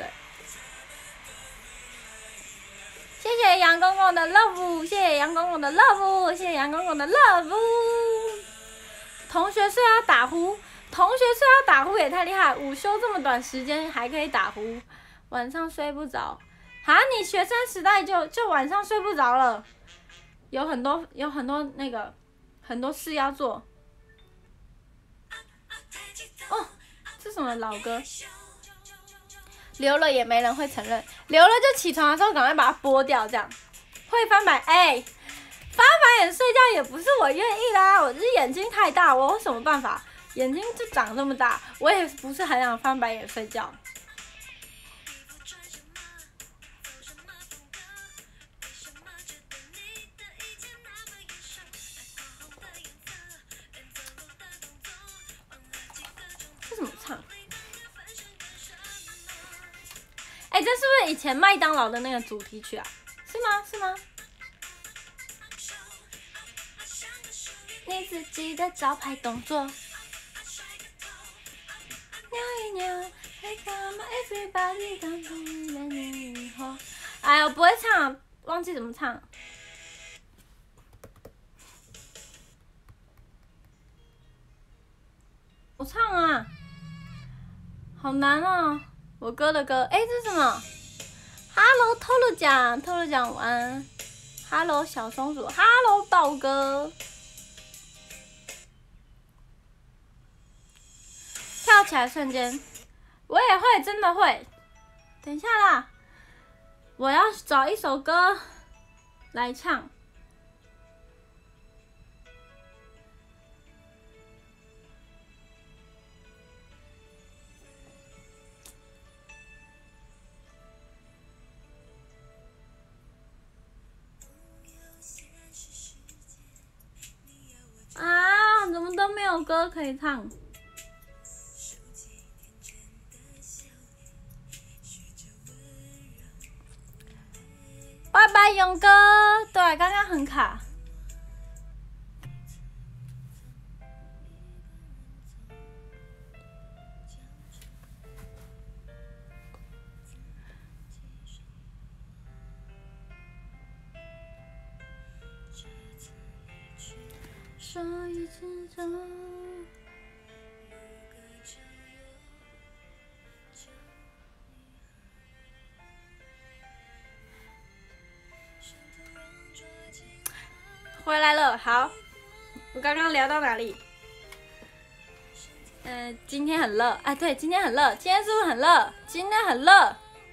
谢谢杨公公的 love， 谢谢杨公公的 love， 谢谢杨公公的 love。同学睡要打呼，同学睡要打呼也太厉害，午休这么短时间还可以打呼，晚上睡不着。啊，你学生时代就晚上睡不着了，有很多那个很多事要做。哦，这什么老歌？留了也没人会承认，留了就起床的时候赶快把它拨掉，这样。会翻白翻白眼睡觉也不是我愿意啦，我就是眼睛太大，我有什么办法？眼睛就长这么大，我也不是很想翻白眼睡觉。这怎么唱？这是不是以前麦当劳的那个主题曲啊？是吗？是吗？你自己的招牌动作，扭一扭 ，Hey come on everybody come to me。哎呦，不会唱，忘记怎么唱。我唱啊，好难哦。我哥的歌，这是什么 ？Hello， 透露奖完 ，Hello 小松鼠 ，Hello 道哥，跳起来瞬间，我也会，真的会。等一下啦，我要找一首歌来唱。啊，怎么都没有歌可以唱？拜拜，勇哥。对，刚刚很卡。说一次就回来了。好，我刚刚聊到哪里？今天很热。对，今天很热。今天是不是很热？今天很热。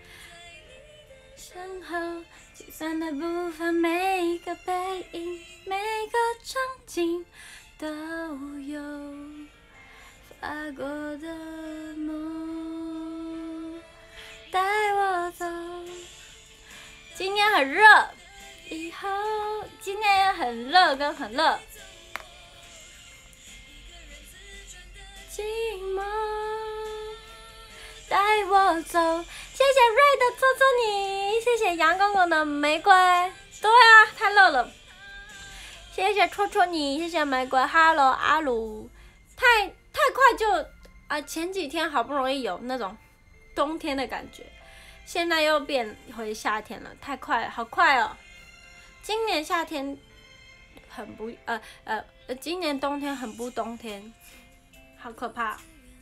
身后计算的部分，每一个背影，每个场景都有发过的梦，带我走。今天很热，以后今天也很热跟很热。寂寞带我走。谢谢瑞的戳戳你，谢谢杨公公的玫瑰。对啊，太热了。谢谢戳戳你，谢谢玫瑰。Hello 阿鲁，太快就前几天好不容易有那种冬天的感觉，现在又变回夏天了，太快了，好快哦！今年夏天很不今年冬天很不冬天，好可怕。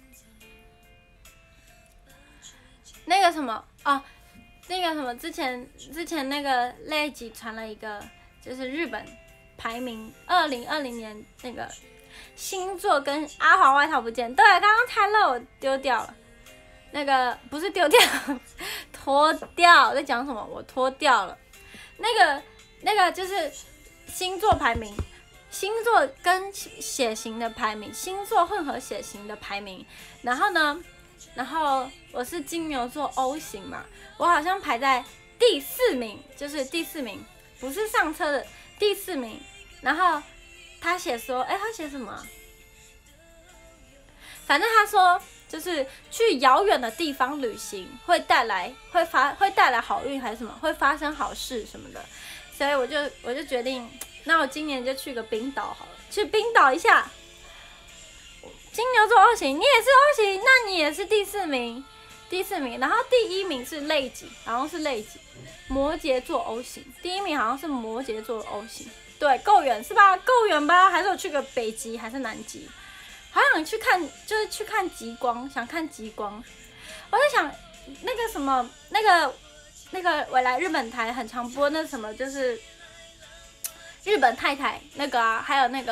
那个什么那个什么，之前那个类集传了一个，就是日本排名2020年那个星座跟阿华外套不见，对，刚刚太热我丢掉了，那个不是丢掉，脱掉，我在讲什么？我脱掉了，那个就是星座排名，星座跟血型的排名，星座混合血型的排名，然后我是金牛座 O 型嘛，我好像排在第4名，就是第4名，不是上车的第4名。然后他写说，他写什么？反正他说就是去遥远的地方旅行会带来好运还是什么，会发生好事什么的，所以我就决定，那我今年就去个冰岛好了，去冰岛一下。金牛座 O 型，你也是 O 型，那你也是第4名，然后第1名是类己，好像是类己，摩羯座 O 型，第1名好像是摩羯座 O 型，对，够远是吧？够远吧？还是我去个北极还是南极？好想去看，就是去看极光，想看极光。我在想那个什么，那个未来日本台很常播那什么，就是日本太太那个啊，还有那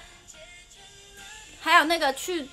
个去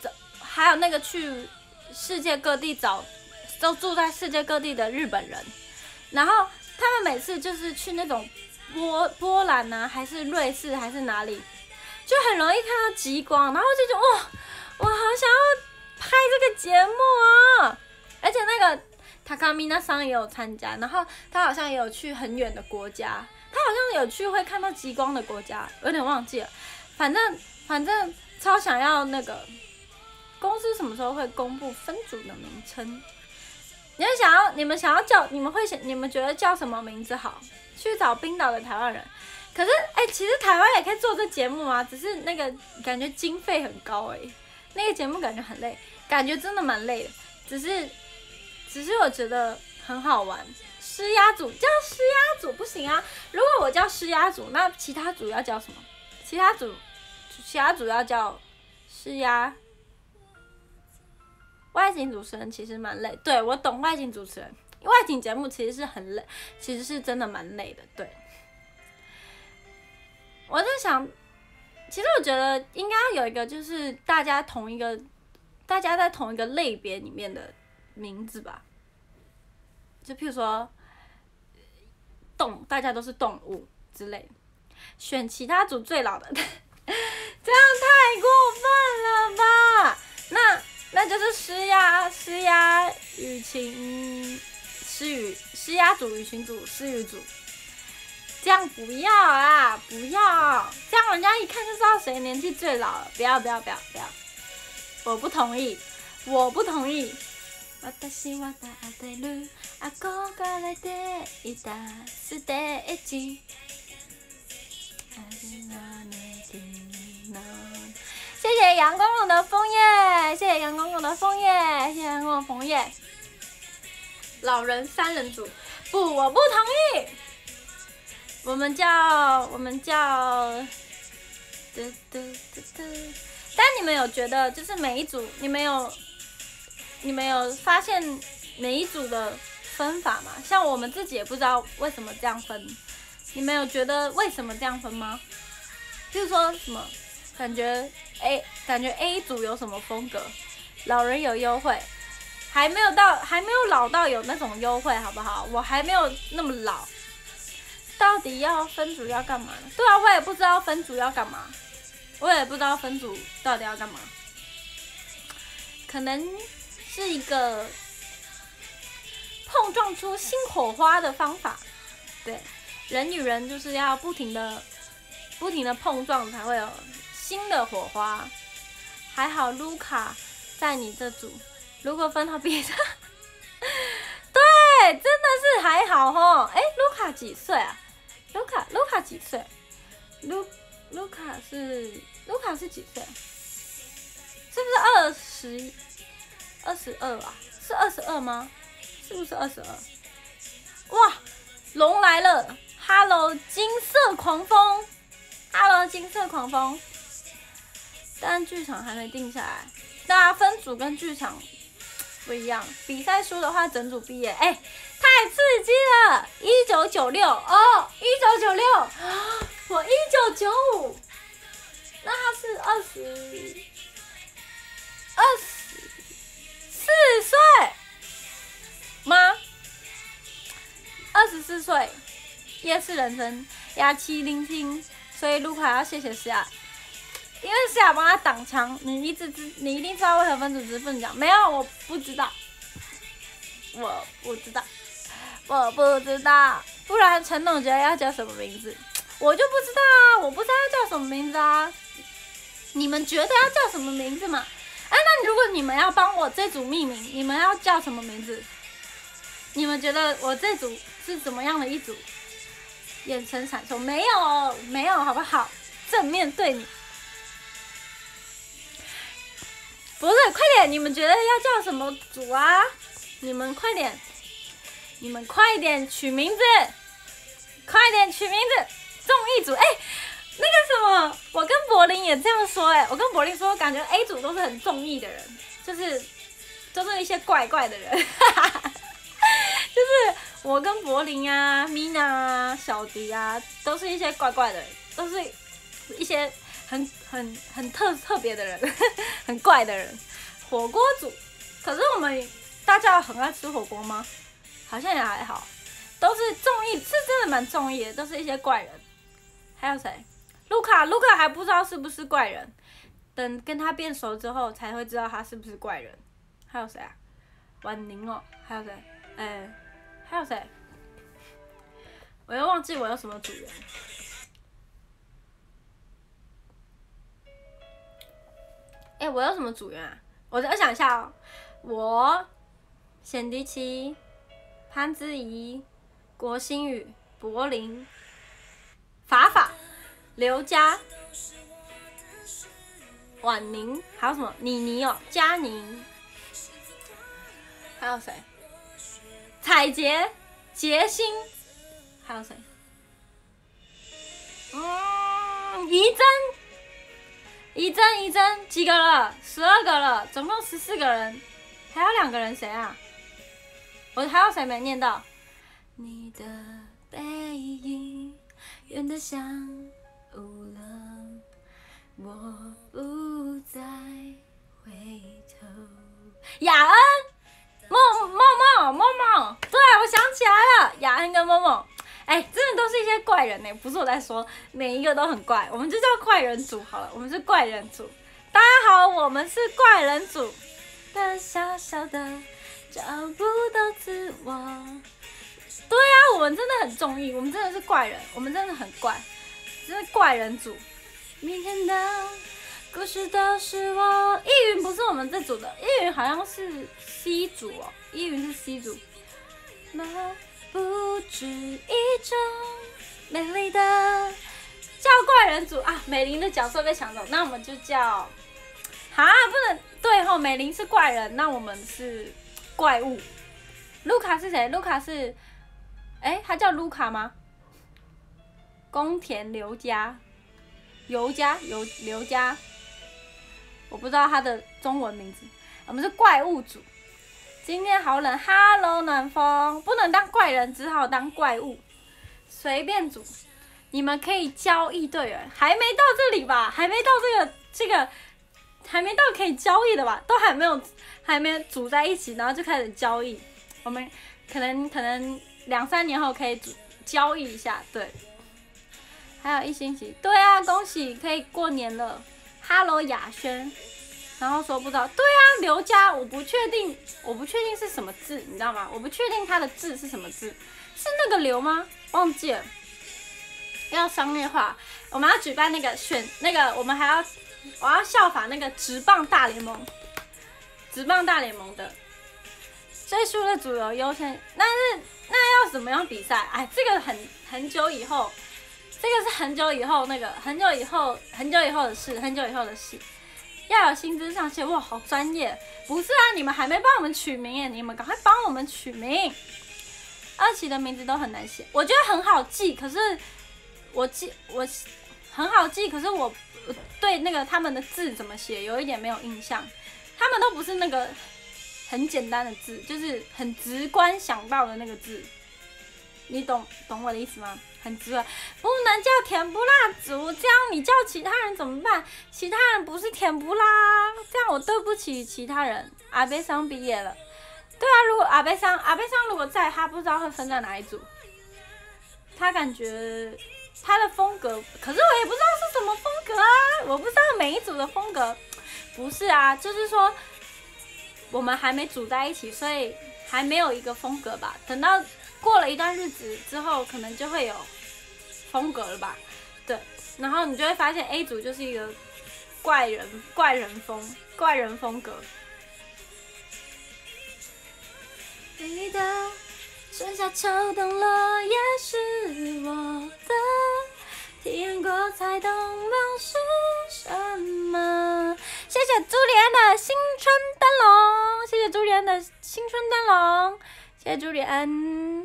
世界各地找，都住在世界各地的日本人，然后他们每次就是去那种波兰啊，还是瑞士还是哪里，就很容易看到极光，然后就觉得哇，我好想要拍这个节目啊！而且那个塔卡米娜桑也有参加，然后他好像也有去很远的国家，他好像有去会看到极光的国家，有点忘记了，反正超想要那个。公司什么时候会公布分组的名称？你们想要叫，你们觉得叫什么名字好？去找冰岛的台湾人。可是其实台湾也可以做这节目啊，只是那个感觉经费很高那个节目感觉很累，感觉真的蛮累的。只是我觉得很好玩。施压组叫施压组不行啊！如果我叫施压组，那其他组要叫什么？其他组要叫施压。外景主持人其实蛮累，对，我懂外景主持人，外景节目其实是很累，其实是真的蛮累的。对，我在想，其实我觉得应该要有一个，就是大家在同一个类别里面的名字吧，就譬如说大家都是动物之类的，选其他组最老的，这样太过分了吧？那就是施压雨晴施压组、雨晴组、施雨组，这样不要啦，不要，这样人家一看就知道谁年纪最老了，不要，我不同意。私は食べる憧れていたステージ。谢谢杨公公的枫叶，谢谢杨公公的枫叶，谢谢杨公公的枫叶。老人3人组，不，我不同意。我们叫，但你们有觉得，就是每一组，你们有发现每一组的分法吗？像我们自己也不知道为什么这样分，你们有觉得为什么这样分吗？就是说什么？感觉 A 组有什么风格？老人有优惠，还没有老到有那种优惠，好不好？我还没有那么老，到底要分组要干嘛呢？对啊，我也不知道分组要干嘛，我也不知道分组到底要干嘛，可能是一个碰撞出新火花的方法。对，人与人就是要不停的碰撞，才会有新的火花。还好卢卡在你这组，如果分到别的，对，真的是还好哦。卢卡几岁啊？卢卡几岁？卢卡是几岁？是不是22啊？是22吗？是不是22？哇，龙来了 ！Hello， 金色狂风 ！Hello， 金色狂风。但剧场还没定下来，大家分组跟剧场不一样。比赛输的话，整组毕业。太刺激了！1996哦，1996，我1995，那他是24岁吗？24岁，夜市人生，哑气聆听，所以卢卡要谢谢诗雅，因为诗雅帮他挡枪。你一定知道为何分组只是不能讲？没有，我不知道，不然陈董觉得要叫什么名字，我就不知道啊，我不知道要叫什么名字啊。你们觉得要叫什么名字嘛？ 那如果你们要帮我这组命名，你们要叫什么名字？你们觉得我这组是怎么样的一组？眼神闪烁，没有，没有，好不好？正面对你。不是，快点！你们觉得要叫什么组啊？你们快点，你们快点取名字，快点取名字！综艺组，那个什么，我跟柏林也这样说，我跟柏林说，感觉 A 组都是很综艺的人，就是一些怪怪的人，就是我跟柏林啊、Mina 啊、小迪啊，都是一些怪怪的人，都是一些很特别的人，很怪的人。火锅组，可是我们大家很爱吃火锅吗？好像也还好，都是综艺，是真的蛮综艺的，都是一些怪人。还有谁？卢卡还不知道是不是怪人，等跟他变熟之后才会知道他是不是怪人。还有谁啊？婉宁哦，还有谁？还有谁？我又忘记我有什么组员。我有什么组员啊？我再想一下哦。我、显迪奇、潘之怡、郭心宇、柏林、法、刘佳、婉宁，还有什么妮妮哦，佳宁，还有谁？彩洁、杰心，还有谁？怡珍，几个了？12个了，总共14个人，还有2个人谁啊？我还有谁没念到？你的背影远得像乌了，我不再回头。雅恩、梦，对，我想起来了，雅恩跟梦梦。真的都是一些怪人呢，不是我在说，每一个都很怪，我们就叫怪人组好了，我们是怪人组。大家好，我们是怪人组的小小的找不到自我。对啊，我们真的很综艺，我们真的是怪人，我们真的很怪，真是怪人组。明天的故事都是我。依云不是我们这组的，依云好像是 C 组哦，依云是 C 组。不止一种美丽的叫怪人组啊！美玲的角色被抢走，那我们就叫不能对吼，美玲是怪人，那我们是怪物。卢卡是谁？卢卡是他叫卢卡吗？宫田刘家，刘家，我不知道他的中文名字。我们是怪物组。今天好冷 ，Hello 暖风，不能当怪人，只好当怪物。随便组，你们可以交易队员，还没到这里吧？还没到这个，还没到可以交易的吧？都还没组在一起，然后就开始交易。我们可能2-3年后可以交易一下，对。还有1星期，对啊，恭喜可以过年了。Hello 雅轩。然后说不知道，对啊，刘家，我不确定是什么字，你知道吗？我不确定他的字是什么字，是那个刘吗？忘记了。要商业化，我们要举办那个我要效法那个职棒大联盟的，最输的组有优先。那要怎么样比赛？这个很久以后，这个是很久以后的事。要有薪资上限，哇，好专业！不是啊，你们还没帮我们取名耶，你们赶快帮我们取名。2期的名字都很难写，我觉得很好记，可是我很好记，可是我对那个他们的字怎么写有一点没有印象。他们都不是那个很简单的字，就是很直观想到的那个字。你懂我的意思吗？很直观，不能叫甜不辣族，这样你叫其他人怎么办？其他人不是甜不辣，这样我对不起其他人。阿贝桑毕业了，对啊，如果阿贝桑如果在，他不知道会分在哪一组。他感觉他的风格，可是我也不知道是什么风格啊，我不知道每一组的风格。不是啊，就是说我们还没组在一起，所以还没有一个风格吧。等到过了一段日子之后，可能就会有风格了吧？对，然后你就会发现 A 组就是一个怪人风格。你的春夏秋冬落叶是我的，体验过才懂梦是什么。谢谢朱莉安的新春灯笼，谢谢朱莉安的新春灯笼，谢谢朱莉安。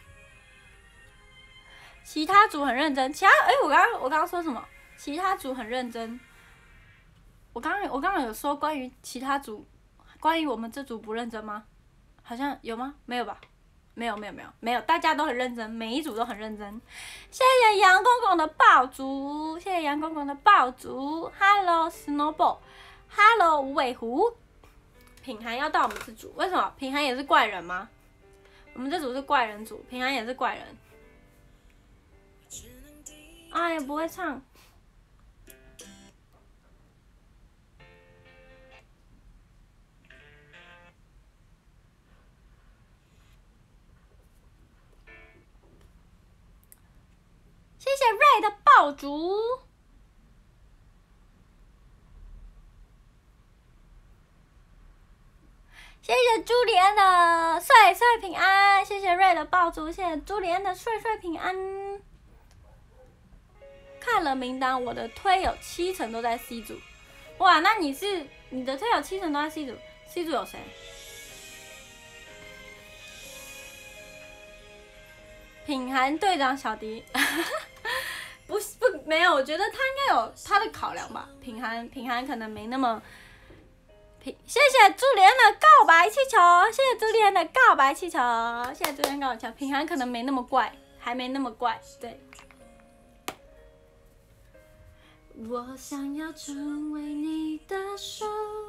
其他组很认真，我刚刚说什么？其他组很认真。我刚刚有说关于其他组，关于我们这组不认真吗？好像有吗？没有吧？没有，大家都很认真，每一组都很认真。谢谢杨公公的爆竹，谢谢杨公公的爆竹。Hello Snowball，Hello 无尾狐。品涵要到我们这组，为什么？品涵也是怪人吗？我们这组是怪人组，品涵也是怪人。哎，不会唱。谢谢瑞的爆竹，谢谢朱莉安的岁岁平安，谢谢瑞的爆竹，谢谢朱莉安的岁岁平安。看了名单，我的推友70%都在 C 组，哇，那你的推友70%都在 C 组 ，C 组有谁？品涵队长小迪，没有，我觉得他应该有他的考量吧。品涵可能没那么。谢谢朱莉安的告白气球，谢谢朱莉安的告白气球，谢谢朱莉安告白气球。品涵可能没那么怪，还没那么怪，对。我想要成为你的手，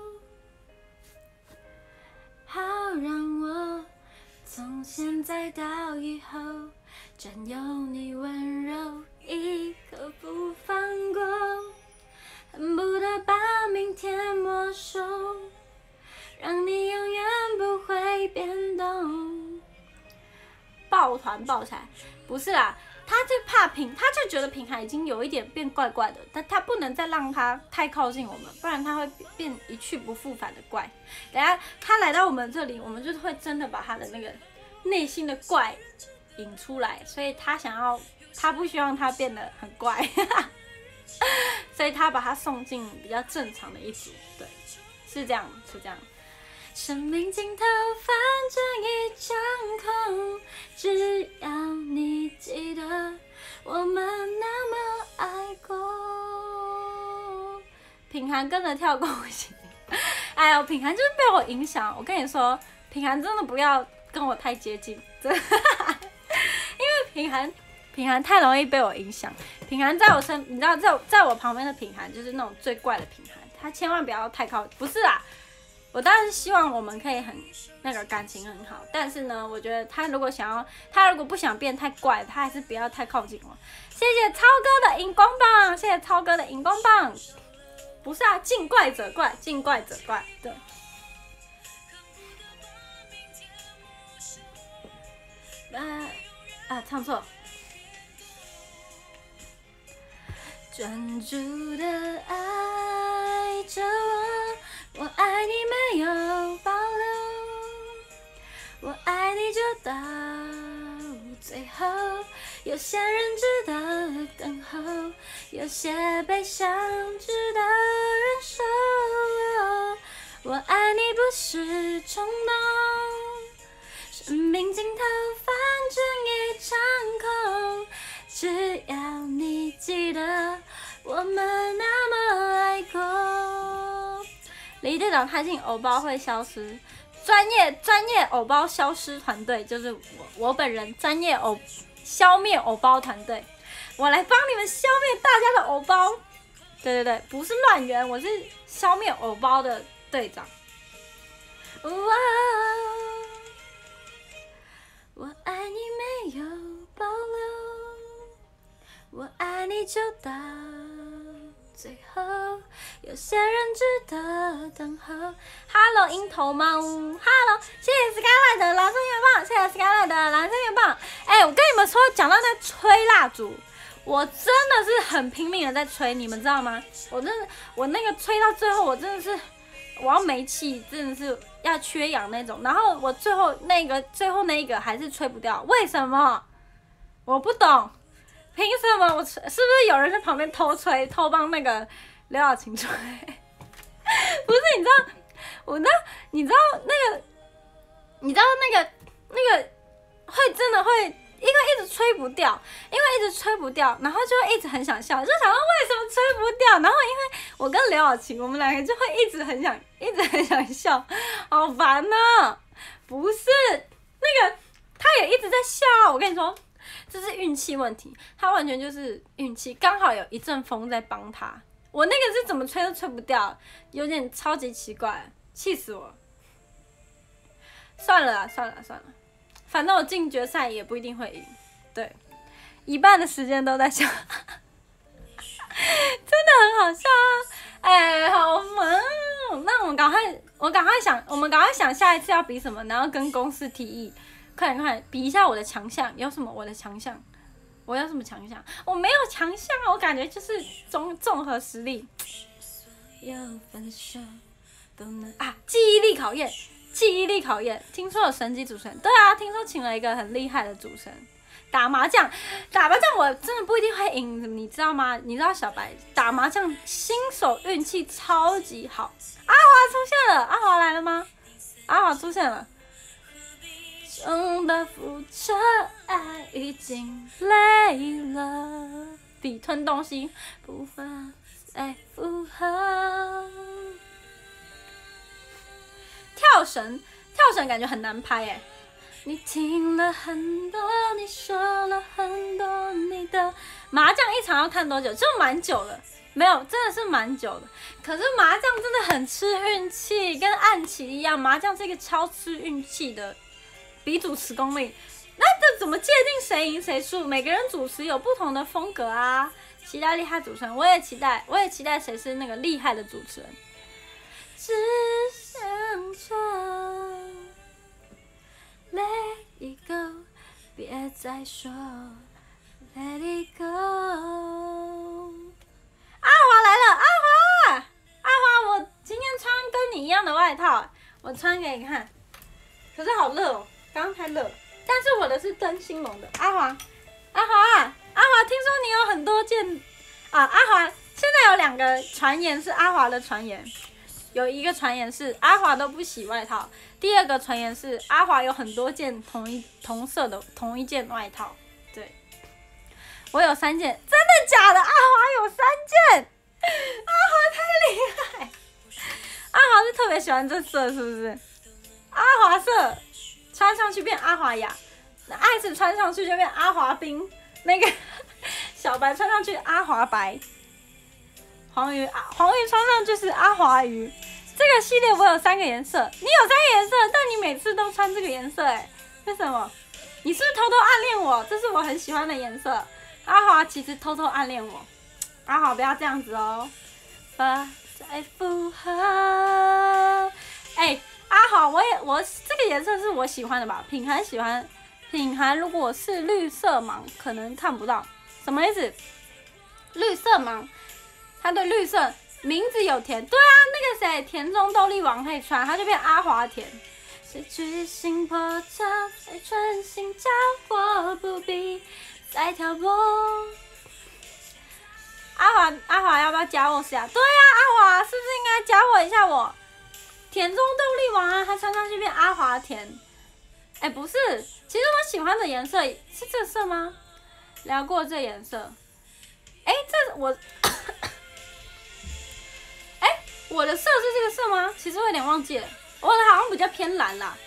好让我从现在到以后占有你温柔一刻不放过，恨不得把明天没收，让你永远不会变动。抱团抱起来，不是啦，他就觉得品涵已经有一点变怪怪的，但他不能再让他太靠近我们，不然他会变一去不复返的怪。等下他来到我们这里，我们就会真的把他的那个内心的怪引出来，所以他不希望他变得很怪，所以他把他送进比较正常的一组，对，是这样。生命尽头反正一场空，只要你记得我们那么爱过。品涵跟着跳过不行，哎呦，品涵就是被我影响。我跟你说，品涵真的不要跟我太接近，真的，因为品涵太容易被我影响。品涵在我你知道在我旁边的品涵就是那种最怪的品涵，他千万不要太靠，不是啦。我当然是希望我们可以很那个感情很好，但是呢，我觉得他如果不想变太怪，他还是不要太靠近我。谢谢超哥的荧光棒，谢谢超哥的荧光棒。不是啊，近怪者怪，近怪者怪，对。唱错。专注的爱着我，我爱你没有保留，我爱你就到最后。有些人值得等候，有些悲伤值得忍受。我爱你不是冲动，生命尽头反正一场空，只要你记得我们那么爱过。李队长踏进偶包会消失，专业偶包消失团队就是我本人，专业消灭偶包团队，我来帮你们消灭大家的偶包。对对对，不是乱源，我是消灭偶包的队长。哇，我爱你没有保留，我爱你就到最后。有些人值得等候。Hello 樱头猫 ，Hello， 谢谢 Skylight 的蓝色月棒，谢谢 Skylight 的蓝色月棒。哎，我跟你们说，讲到那吹蜡烛， 我真的是很拼命的在吹，你们知道吗？我那个吹到最后，我真的是我要没气，真的是要缺氧那种。然后我最后那一个还是吹不掉，为什么？我不懂，凭什么？是不是有人在旁边偷吹，偷帮那个刘晓晴吹？不是，你知道那个会真的会，因为一直吹不掉，然后就会一直很想笑，就想到为什么吹不掉，然后因为我跟刘晓晴，我们两个就会一直很想笑，好烦啊！不是那个，他也一直在笑啊，我跟你说，这是运气问题，他完全就是运气，刚好有一阵风在帮他。我那个是怎么吹都吹不掉，有点超级奇怪，气死我！算了，反正我进决赛也不一定会赢，对，一半的时间都在笑，真的很好笑啊！哎，好烦哦！那我们赶快想下一次要比什么，然后跟公司提议，快点比一下我的强项，有什么我的强项？我有什么强项？我没有强项啊，我感觉就是综合实力。要分手都能啊！记忆力考验。听说有神级主持人，对啊，听说请了一个很厉害的主持人。打麻将我真的不一定会赢，你知道吗？你知道小白打麻将新手运气超级好。阿华出现了，阿华来了吗？阿华出现了。真的付出爱已经累了，比吞东西不法再符合。跳绳感觉很难拍耶。你听了很多，你说了很多，你的麻将一场要看多久？就蛮久的，没有，真的是蛮久的。可是麻将真的很吃运气，跟暗棋一样，麻将是一个超吃运气的。比主持功力，那这怎么界定谁赢谁输？每个人主持有不同的风格啊。期待厉害主持人，我也期待谁是那个厉害的主持人。只想着 Let it go， 别再说 Let it go。阿华来了，阿华，我今天穿跟你一样的外套，我穿给你看。可是好热哦。刚太热，但是我的是灯芯绒的。阿华，听说你有很多件啊！阿华现在有2个传言是阿华的传言，有一个传言是阿华都不洗外套，第2个传言是阿华有很多件同色的同一件外套。对，我有3件，真的假的？阿华有3件，阿华太厉害！阿华是特别喜欢这色，是不是？阿华色。穿上去变阿华雅，爱子穿上去就变阿华冰，那个小白穿上去阿华白，黄鱼穿上去是阿华鱼。这个系列我有3个颜色，你有3个颜色，但你每次都穿这个颜色，为什么？你是不是偷偷暗恋我？这是我很喜欢的颜色。阿华其实偷偷暗恋我，阿华不要这样子哦，不再复合。阿华，我这个颜色是我喜欢的吧？品涵喜欢，品涵如果是绿色盲，可能看不到，什么意思？绿色盲，他对绿色名字有田，对啊，那个谁，田中斗力王可以穿，他就变阿华田。失去心破绽，再重新交火，不必再挑拨。阿华要不要加我一下？对啊，阿华是不是应该加我一下我？田中斗力王啊，他穿上去变阿华田。不是，其实我喜欢的颜色是这色吗？聊过这颜色。这我，我的色是这个色吗？其实我有点忘记了，我的好像比较偏蓝啦。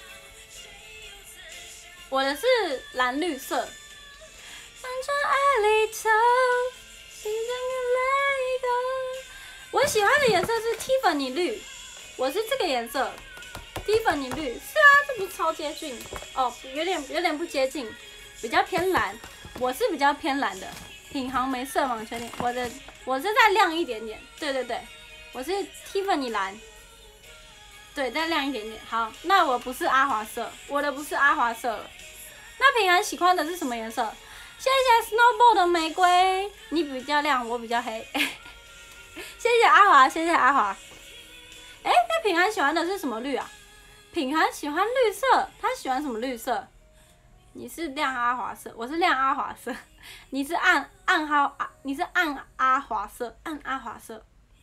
我的是蓝绿色。反正爱里头，心中有泪沟。我喜欢的颜色是 Tiffany 绿。我是这个颜色 ，Tiffany 绿，是啊，这不是超接近哦，有点不接近，比较偏蓝，我是比较偏蓝的，品行没色盲确定，我是再亮一点点，对，我是 Tiffany 蓝，对，再亮一点点，好，那我不是阿华色，我的不是阿华色了，那品涵喜欢的是什么颜色？ 谢谢 Snowball 的玫瑰，你比较亮，我比较黑。谢谢阿华，谢谢阿华。那品涵喜欢的是什么绿啊？品涵喜欢绿色，他喜欢什么绿色？你是亮阿华色，我是亮阿华色。你是暗阿华色，暗阿华色。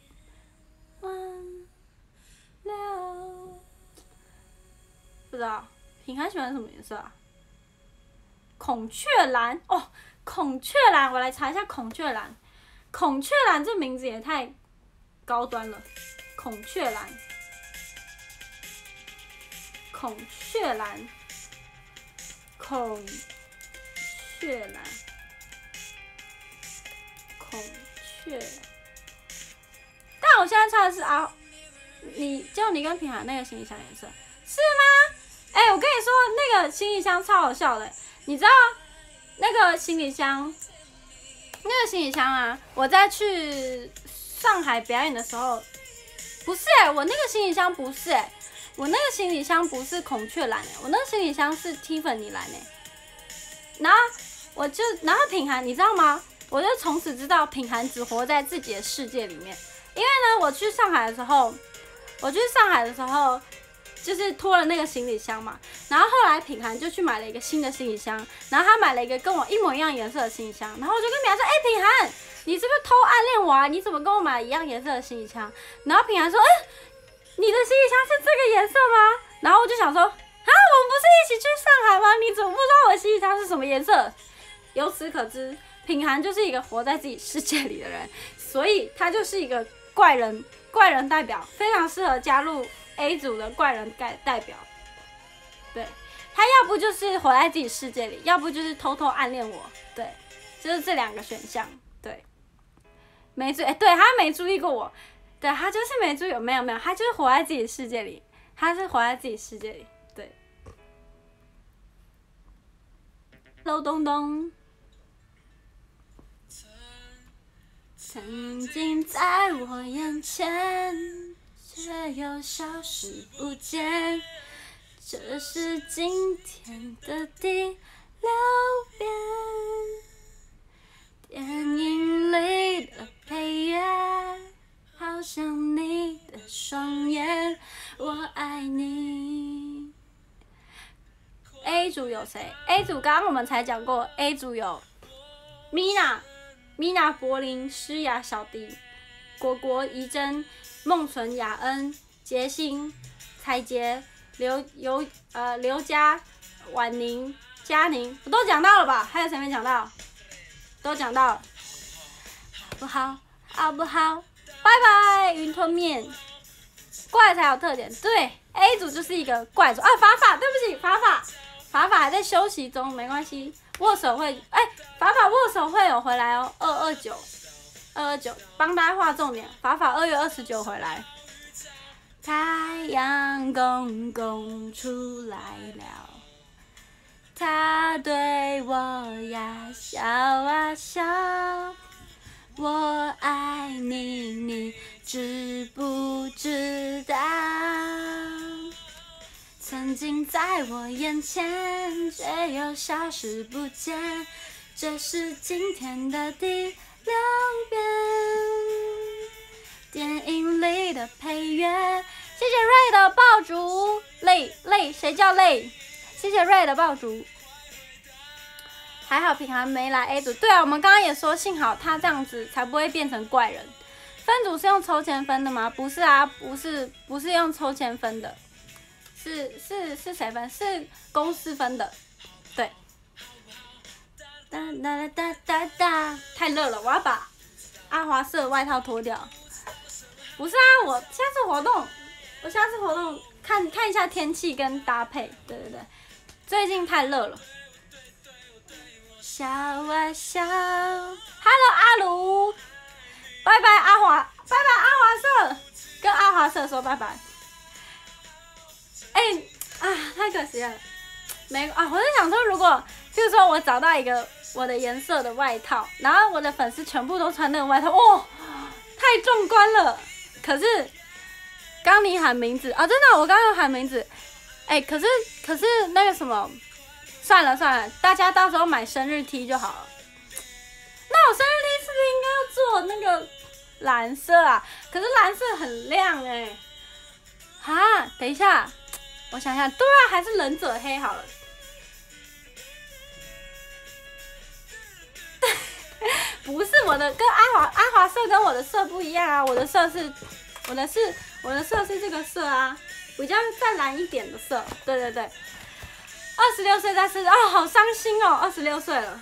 不知道品涵喜欢什么颜色啊？孔雀蓝哦，孔雀蓝，我来查一下孔雀蓝。孔雀蓝这名字也太高端了，孔雀蓝，孔雀蓝，孔雀蓝，孔雀。但我现在穿的是你跟品涵那个行李箱颜色是吗？我跟你说，那个行李箱超好笑的，你知道那个行李箱啊，我在去上海表演的时候，不是我那个行李箱不是我那个行李箱不是孔雀蓝我那个行李箱是Tiffany蓝然后品涵你知道吗？我就从此知道品涵只活在自己的世界里面，因为呢，我去上海的时候就是拖了那个行李箱嘛，然后后来品涵就去买了一个新的行李箱，然后他买了一个跟我一模一样颜色的行李箱，然后我就跟品涵说，品涵，你是不是偷暗恋我啊？你怎么跟我买一样颜色的行李箱？然后品涵说，你的行李箱是这个颜色吗？然后我就想说，我们不是一起去上海吗？你怎么不知道我的行李箱是什么颜色？由此可知，品涵就是一个活在自己世界里的人，所以他就是一个怪人代表，非常适合加入 A 组的怪人代表。对，他要不就是活在自己世界里，要不就是偷偷暗恋我。对，就是这两个选项。对，没注意，对他没注意过我。对他就是没注意，没有，他就是活在自己世界里，他是活在自己世界里。对，漏咚咚。曾经在我眼前，却又消失不见。这是今天的第6遍，电影里的配乐，好像你的双眼，我爱你。A 组有谁 ？A 组刚刚我们才讲过 ，A 组有 Mina、柏林、诗雅、小迪、果、怡珍、梦纯、雅恩、杰星、彩杰、刘佳、婉宁、佳宁，我都讲到了吧？还有谁没讲到？都讲到了，好不好？好不好？拜拜，云吞面。怪才有特点，对 ，A 组就是一个怪组啊。法法，对不起，法法还在休息中，没关系。握手会，法法握手会有回来哦，229，帮大家划重点，法法2月29回来。太阳公公出来了，他对我呀笑啊笑，我爱你，你知不知道？曾经在我眼前，却又消失不见。这是今天的第6遍，电影里的配乐。谢谢瑞的爆竹，累，谁叫累？谢谢瑞的爆竹。还好品涵没来 A 组，对啊，我们刚刚也说，幸好他这样子才不会变成怪人。分组是用抽签分的吗？不是啊，不是用抽签分的。是谁分？是公司分的，对。太热了，我要把阿华色外套脱掉。不是啊，我下次活动看一下天气跟搭配，对，最近太热了。笑啊笑 ，Hello 阿卢，拜拜阿华色，跟阿华色说拜拜。太可惜了，我在想说，如果譬如说我找到一个我的颜色的外套，然后我的粉丝全部都穿那个外套，太壮观了。可是刚你喊名字啊，真的，我刚刚喊名字，可是那个什么算了算了，大家到时候买生日 T 就好了。那我生日 T 是不是应该要做那个蓝色啊？可是蓝色很亮哎。哈，等一下，我想想，对啊，还是忍者黑好了。不是我的，跟阿华色跟我的色不一样啊，我的色是这个色啊，比较再蓝一点的色。对对对，26岁再40，哦，好伤心哦，26岁了。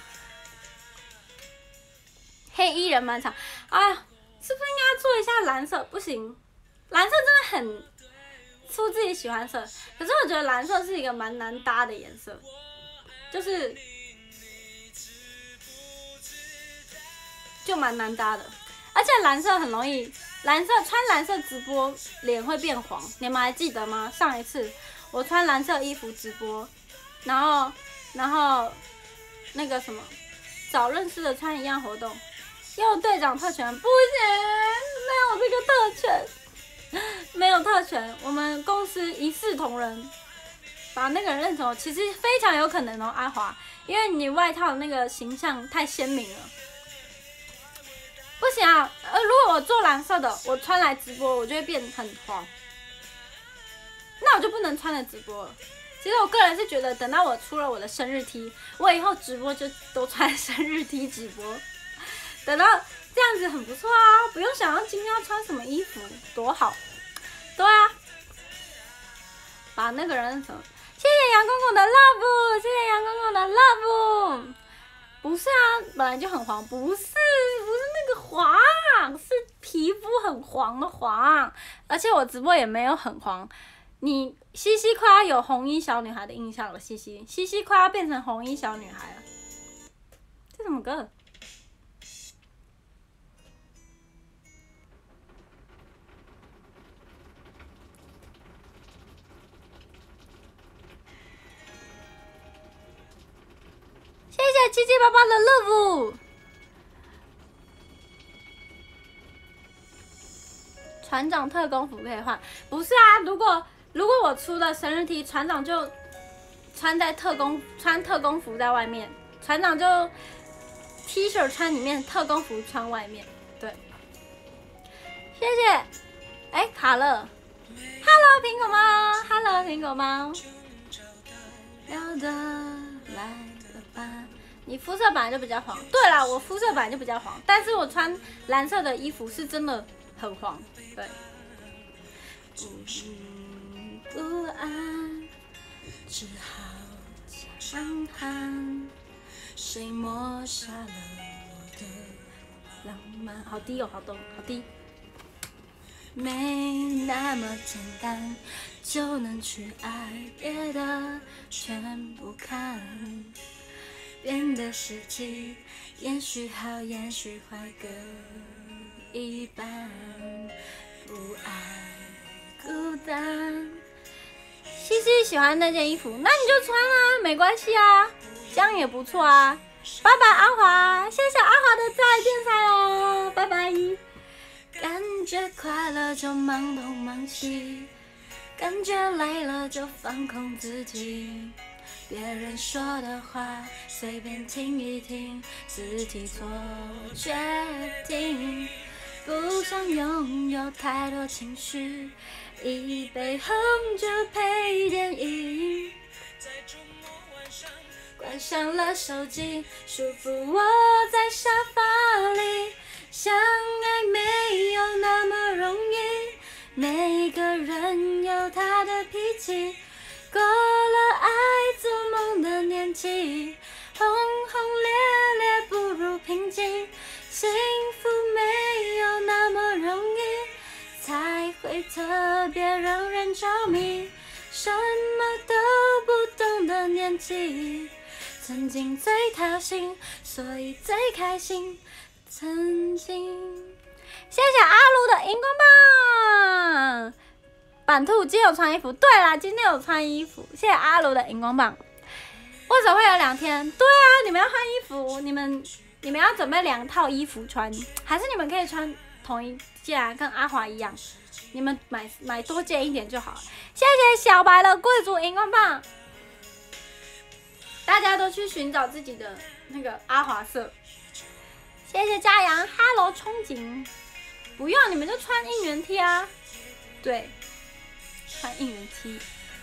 黑衣人满场，哎呀，是不是应该做一下蓝色？不行，蓝色真的很出自己喜欢色，可是我觉得蓝色是一个蛮难搭的颜色，就蛮难搭的，而且蓝色很容易，穿蓝色直播脸会变黄，你们还记得吗？上一次我穿蓝色衣服直播，然后那个什么，找认识的穿一样活动。要队长特权不行，没有这个特权，没有特权。我们公司一视同仁，把那个人认成，其实非常有可能哦，阿华，因为你外套的那个形象太鲜明了。不行啊，如果我做蓝色的，我穿来直播，我就会变很黄，那我就不能穿来直播了。其实我个人是觉得，等到我出了我的生日 T， 我以后直播就都穿生日 T 直播。等到这样子很不错啊，不用想要今天要穿什么衣服，多好。对啊，把那个人什么，谢谢杨公公的 love， 谢谢杨公公的 love。不是啊，本来就很黄，不是那个黄，是皮肤很黄的黄，而且我直播也没有很黄。你西西快要有红衣小女孩的印象了，西西快要变成红衣小女孩了。这什么歌？谢谢七七爸爸的乐福。船长特工服可以换，不是啊？如果我出的生日 T， 船长就穿特工服在外面，船长就 T 恤穿里面，特工服穿外面。对，谢谢。哎，卡了 ，Hello 苹果猫 ，Hello 苹果猫。聊得来了吧？你肤色本来就比较黄。对啦，我肤色本来就比较黄，但是我穿蓝色的衣服是真的很黄。对。不安，只好强悍。谁抹杀了我的浪漫？好低哦，好低。没那么简单就能去爱，别的全不看。变的时机，也许好，也许坏，各一半。不爱孤单。西西喜欢那件衣服，那你就穿啊，没关系啊，这样也不错啊。拜拜阿华，谢谢阿华的再见菜哦，拜拜。感觉快乐就忙东忙西，感觉累了就放空自己。别人说的话随便听一听，自己做决定。不想拥有太多情绪，一杯红酒配电影。关上了手机，舒服窝在沙发里。相爱没有那么容易，每个人有他的脾气。过了爱做梦的年纪，轰轰烈烈不如平静。幸福没有那么容易，才会特别让人着迷。什么都不懂的年纪，曾经最掏心，所以最开心。曾经，谢谢阿卢的荧光棒。板兔今天有穿衣服，对啦，今天有穿衣服。谢谢阿卢的荧光棒。为什么会有2天？对啊，你们要换衣服，你们要准备2套衣服穿，还是你们可以穿同一件啊，跟阿华一样？你们买多件一点就好了。谢谢小白的贵族荧光棒。大家家都去寻找自己的那个阿华色。谢谢嘉阳 ，Hello 憧憬，不用你们就穿应援 T 啊，对，穿应援 T。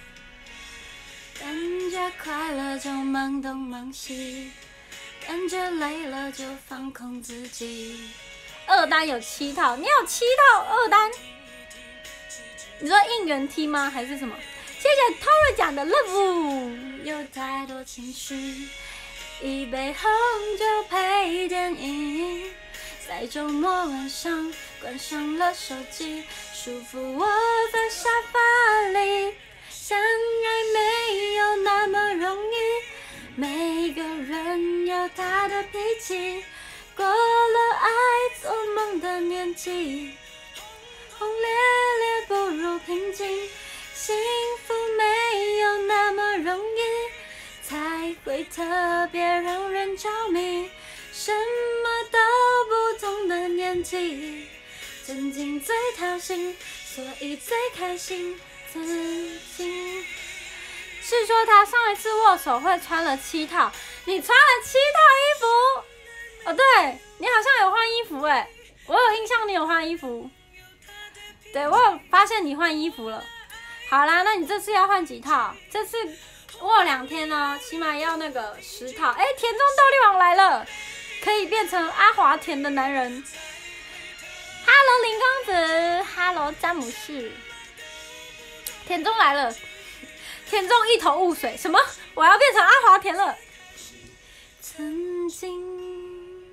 感觉快乐就忙东忙西，感觉累了就放空自己。二单有7套，你有7套二单？你说应援 T 吗？还是什么？谢谢 Tori 讲的 Love， 有太多情绪，一杯红酒配电影，在周末晚上关上了手机，舒服窝在沙发里。相爱没有那么容易，每个人有他的脾气，过了爱做梦的年纪，轰烈烈不如平静，幸福没有那么容易，才会特别让人着迷，什么都不同的年纪，曾经最掏心，所以最开心。曾经是说他上一次握手会穿了7套，你穿了7套衣服？哦，对，你好像有换衣服哎，我有印象你有换衣服。对，我有发现你换衣服了。好啦，那你这次要换几套？这次握2天呢，起码要那个10套。哎，田中斗力王来了，可以变成阿华田的男人。Hello 林公子 ，Hello 詹姆士。田中来了，田中一头雾水，什么？我要变成阿华田了？曾经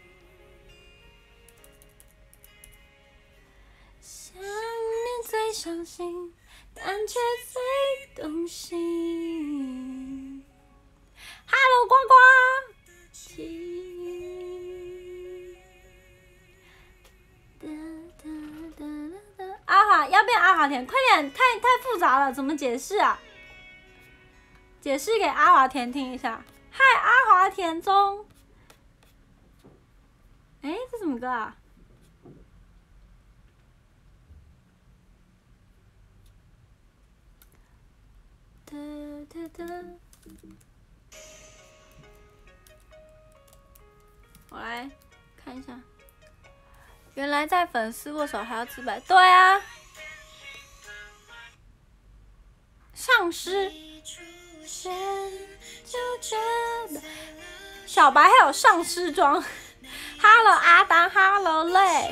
想念最伤心，但却最动心。Hello 呱呱，阿华要变阿华田，快点，太复杂了，怎么解释啊？解释给阿华田听一下。嗨，阿华田中。哎，这什么歌啊？我来看一下。原来在粉丝握手还要自白，对啊。上师就觉得小白还有上师装。Hello 阿当 ，Hello 累，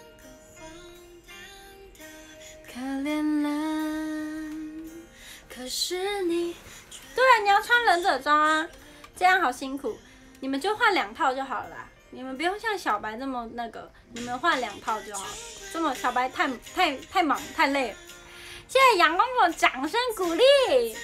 可怜了。可是你，对，你要穿忍者装啊，这样好辛苦。你们就换2套就好了啦。你们不用像小白这么那个，你们换2套就好了。这么小白太忙太累了。谢谢阳光的掌声鼓励。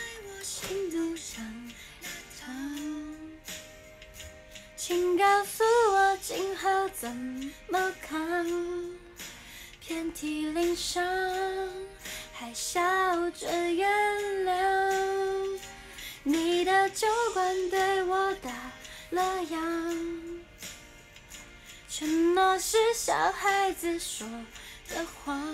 请告诉我今后怎么看？遍体鳞伤，还笑着原谅。你的酒馆对我打了烊。承诺是小孩子说的谎，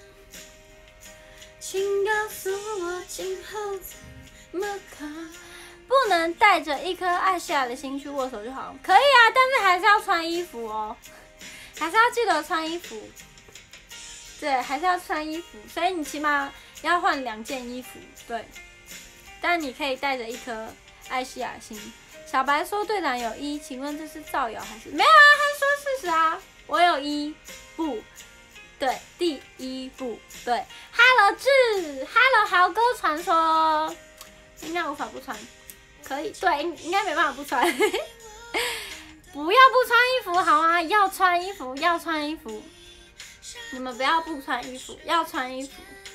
请告诉我今后怎么看？不能带着一颗爱西亚的心去握手就好，可以啊，但是还是要穿衣服哦，还是要记得穿衣服。对，还是要穿衣服，所以你起码要换2件衣服，对。但你可以带着一颗爱西亚心。小白说队长有1，请问这是造谣还是没有啊？他说事实啊，我有1部，对，第1部，对。Hello 志 ，Hello 豪哥传说，应该无法不穿，可以，对，应该没办法不穿。不要不穿衣服好吗？要穿衣服，要穿衣服。你们不要不穿衣服，要穿衣服。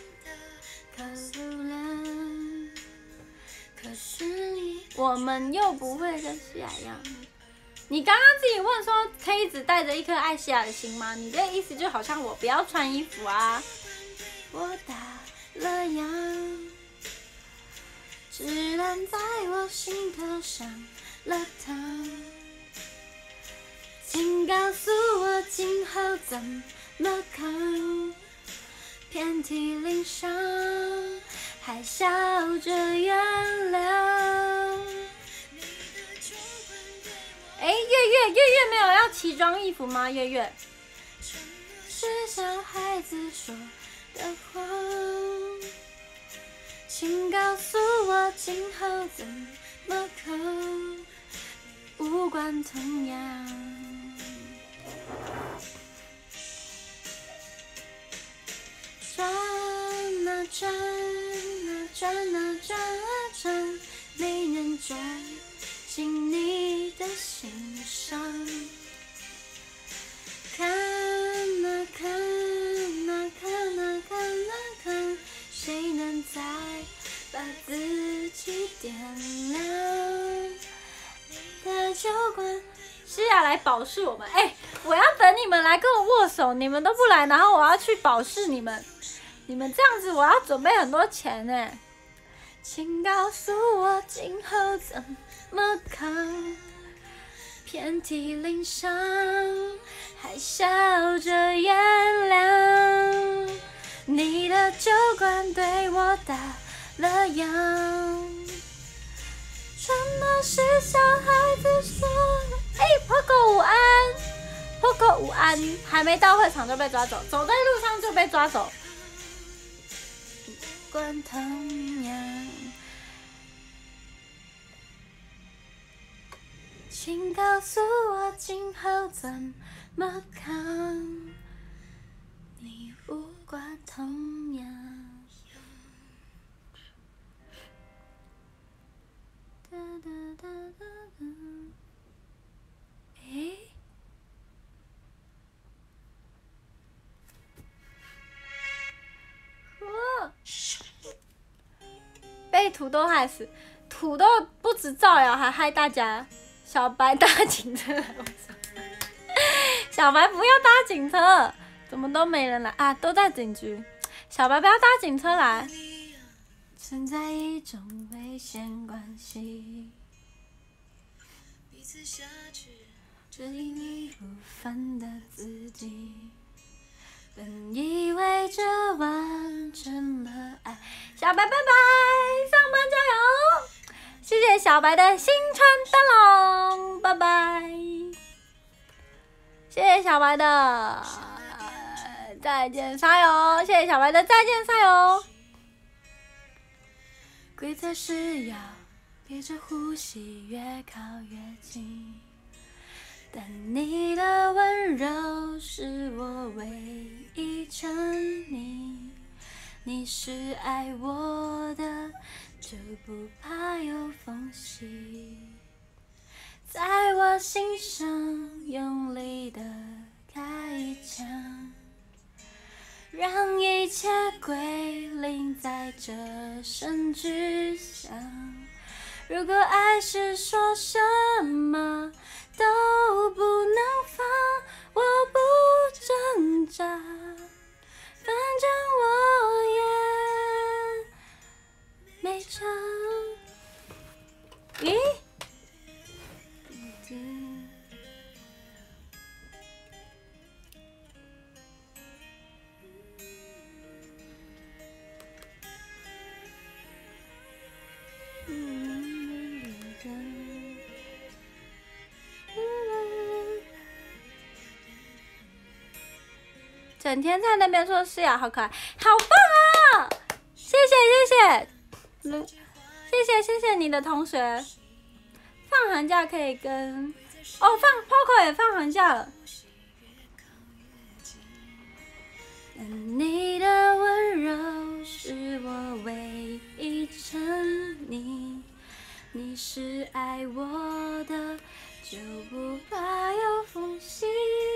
可是你，我们又不会跟西亚一样。你刚刚自己问说可以只带着一颗爱西亚的心吗？你的意思就好像我不要穿衣服啊。我打了烊，子弹在我心头上了膛。请告诉我今后怎么扛？遍体鳞伤，还笑着原谅。 月没有要奇装异服吗？月月是小孩子说的谎，请告诉我今后怎么扣，无关痛痒。转啊转啊转啊转啊转，没能转进你的心上。看啊看啊看啊看啊看，谁能再把自己点亮？的酒馆，诗雅来保释我们。我要等你们来跟我握手，你们都不来，然后我要去保释你们。你们这样子，我要准备很多钱呢。请告诉我今后怎么扛？遍体鳞伤，还笑着原谅。你的酒馆对我打了烊，真的是小孩子说。Poco 午安 ，Poco 午安，还没到会场就被抓走，走在路上就被抓走。关同样，请告诉我今后怎么扛？你无关痛痒。哒哒哒哒哒。被土豆害死，土豆不止造谣，还害大家。小白搭警车来，小白不要搭警车，怎么都没人来啊？都在警局。小白不要搭警车来，存在一种危险关系。这一你不凡的自己，本以为这完成了爱。小白拜拜，上班加油！谢谢小白的新春灯笼，拜拜。谢谢小白的再见加油，谢谢小白的再见加油。规则是要憋着呼吸，越靠越近。但你的温柔是我唯一沉溺，你是爱我的，就不怕有缝隙，在我心上用力的开一枪，让一切归零在这声巨响。如果爱是说什么都不能放，我不挣扎，反正我也没差。咦？整天在那边说诗雅好可爱，好棒啊！谢谢你的同学。放寒假可以跟Poco 也放寒假了。你的温柔是我唯一沉溺，你是爱我的，就不怕有缝隙。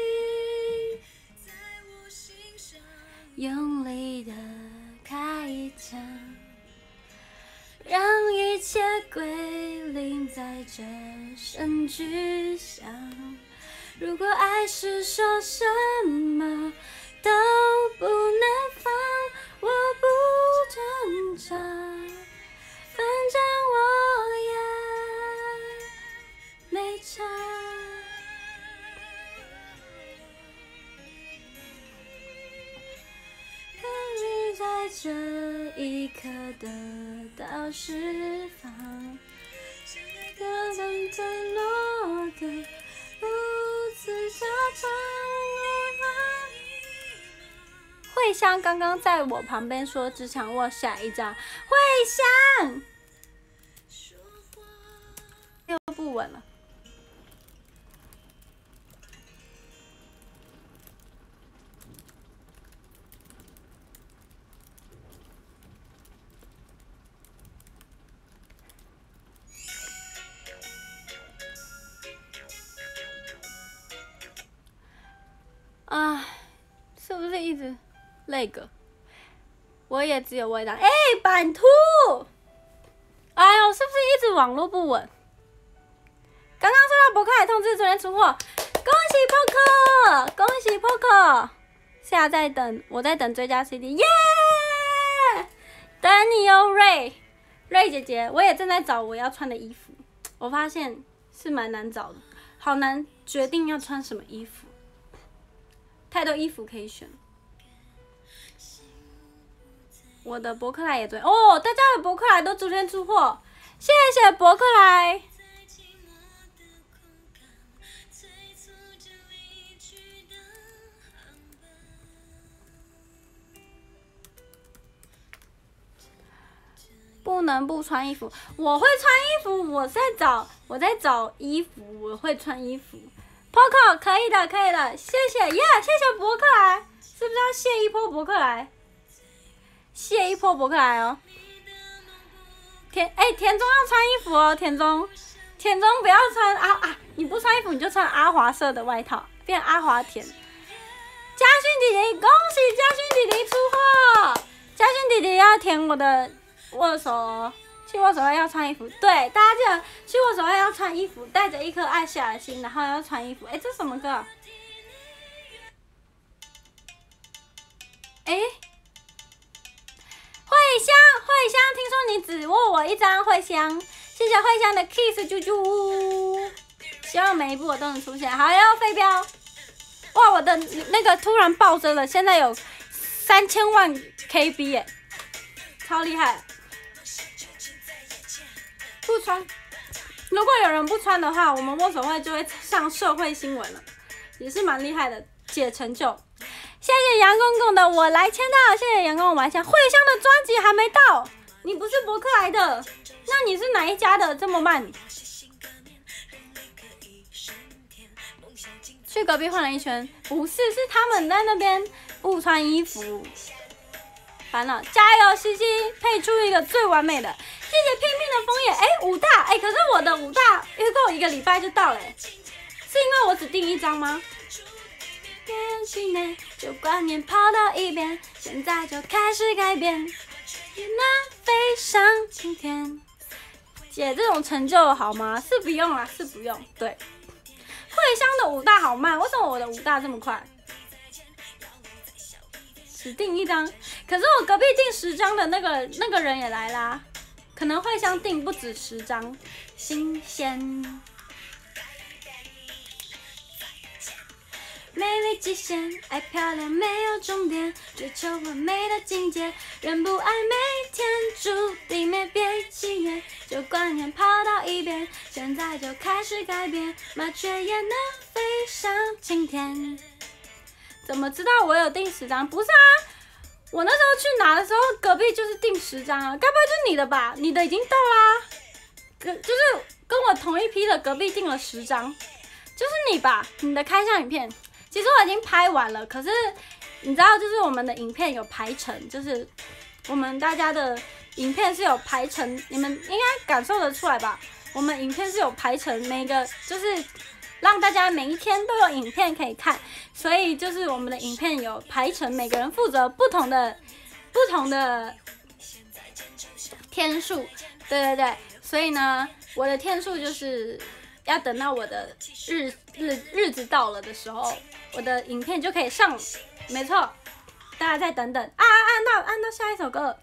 用力的开一枪，让一切归零在这声巨响。如果爱是说什么都不能放，我不挣扎，反正我也没差。在这一刻得到释放，像个刚坠落的慧香刚刚在我旁边说只想握下一张，慧香又不稳了。啊，是不是一直那个？我也只有味道。版图，哎呦，是不是一直网络不稳？刚刚收到博客来通知，昨天出货，恭喜 Poco， 恭喜 Poco。现在在等，我在等追加 CD， 耶！等你哦，瑞姐姐，我也正在找我要穿的衣服，我发现是蛮难找的，好难决定要穿什么衣服。太多衣服可以选，我的博客来也对哦，大家的博客来都昨天出货，谢谢博客来。不能不穿衣服，我会穿衣服，我在找衣服，我会穿衣服。Poco 可以的，谢谢耶，谢谢博客来，是不是要谢一波博客来？谢一波博客来哦。田中要穿衣服哦，田中不要穿你不穿衣服你就穿阿华色的外套，变阿华田。嘉勋弟弟，恭喜嘉勋弟弟出货！嘉勋弟弟要填我的握手哦。去握手会要穿衣服，对，大家记得去握手会要穿衣服，带着一颗爱下的心，然后要穿衣服。这什么歌？慧香，听说你只握我一张，慧香，谢谢慧香的 kiss 啾啾，希望每一部我都能出现。好哟，飞镖，哇，我的那个突然暴增了，现在有3000万 KB 耶，超厉害。不穿，如果有人不穿的话，我们握手会就会上社会新闻了，也是蛮厉害的，解成就。谢谢杨公公的我来签到，谢谢杨公公我来签。慧香的专辑还没到，你不是博客来的，那你是哪一家的？这么慢？去隔壁换了一圈，不是，是他们在那边不穿衣服。烦了，加油，西西，配出一个最完美的。谢谢拼命的枫叶，武大，可是我的武大预购1个礼拜就到了，是因为我只订1张吗？年纪内旧观念抛到一边，现在就开始改变，也能飞上青天。姐，这种成就好吗？是不用啦，是不用。对，慧香的武大好慢，为什么我的武大这么快？只订1张，可是我隔壁订10张的那个人也来啦。可能会香订不止10张，新鲜。美丽极限，爱漂亮没有终点，追求完美的境界，人不爱每天注定没别起眼，旧观念抛到一边，现在就开始改变，麻雀也能飞上青天。怎么知道我有订10张？不是啊。我那时候去拿的时候，隔壁就是订10张啊，该不会就是你的吧？你的已经到啦，就是跟我同一批的隔壁订了10张，就是你吧？你的开箱影片，其实我已经拍完了，可是你知道，就是我们的影片有排程，就是我们大家的影片是有排程，你们应该感受得出来吧？我们影片是有排程，每个就是让大家每一天都有影片可以看，所以就是我们的影片有排程，每个人负责不同的天数，对，所以呢，我的天数就是要等到我的日子到了的时候，我的影片就可以上，没错，大家再等等按到下一首歌。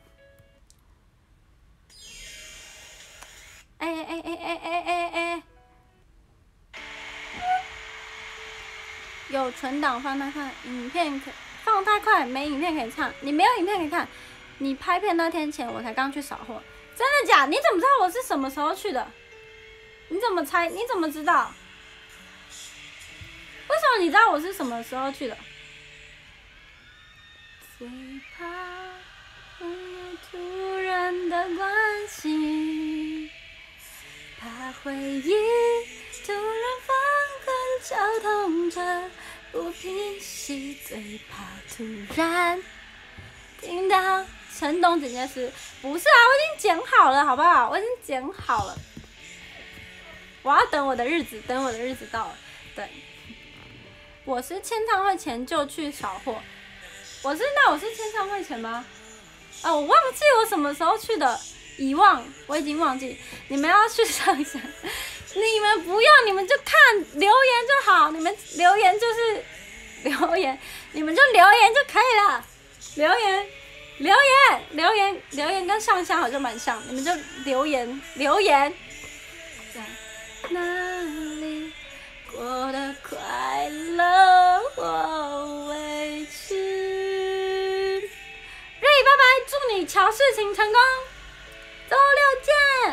有存档放太快，影片放太快，没影片可以唱。你没有影片可以看，你拍片那天前我才刚去扫货，真的假？你怎么知道我是什么时候去的？你怎么猜？你怎么知道？为什么你知道我是什么时候去的？最怕突然的关心，怕回忆突然翻滚绞痛着不平息，最怕突然听到陈董这件事。不是啊，我已经剪好了，好不好？我已经剪好了，我要等我的日子，等我的日子到了。对，我是签唱会前就去扫货。我是签唱会前吗？我忘记我什么时候去的，遗忘，我已经忘记。你们要去想一想，你们不要，你们就看留言就好，你们留言就是留言，你们就留言就可以了。留言跟上香好像蛮像，你们就留言。在哪里过得快乐或委屈？瑞，拜拜，祝你瞧事情成功，周六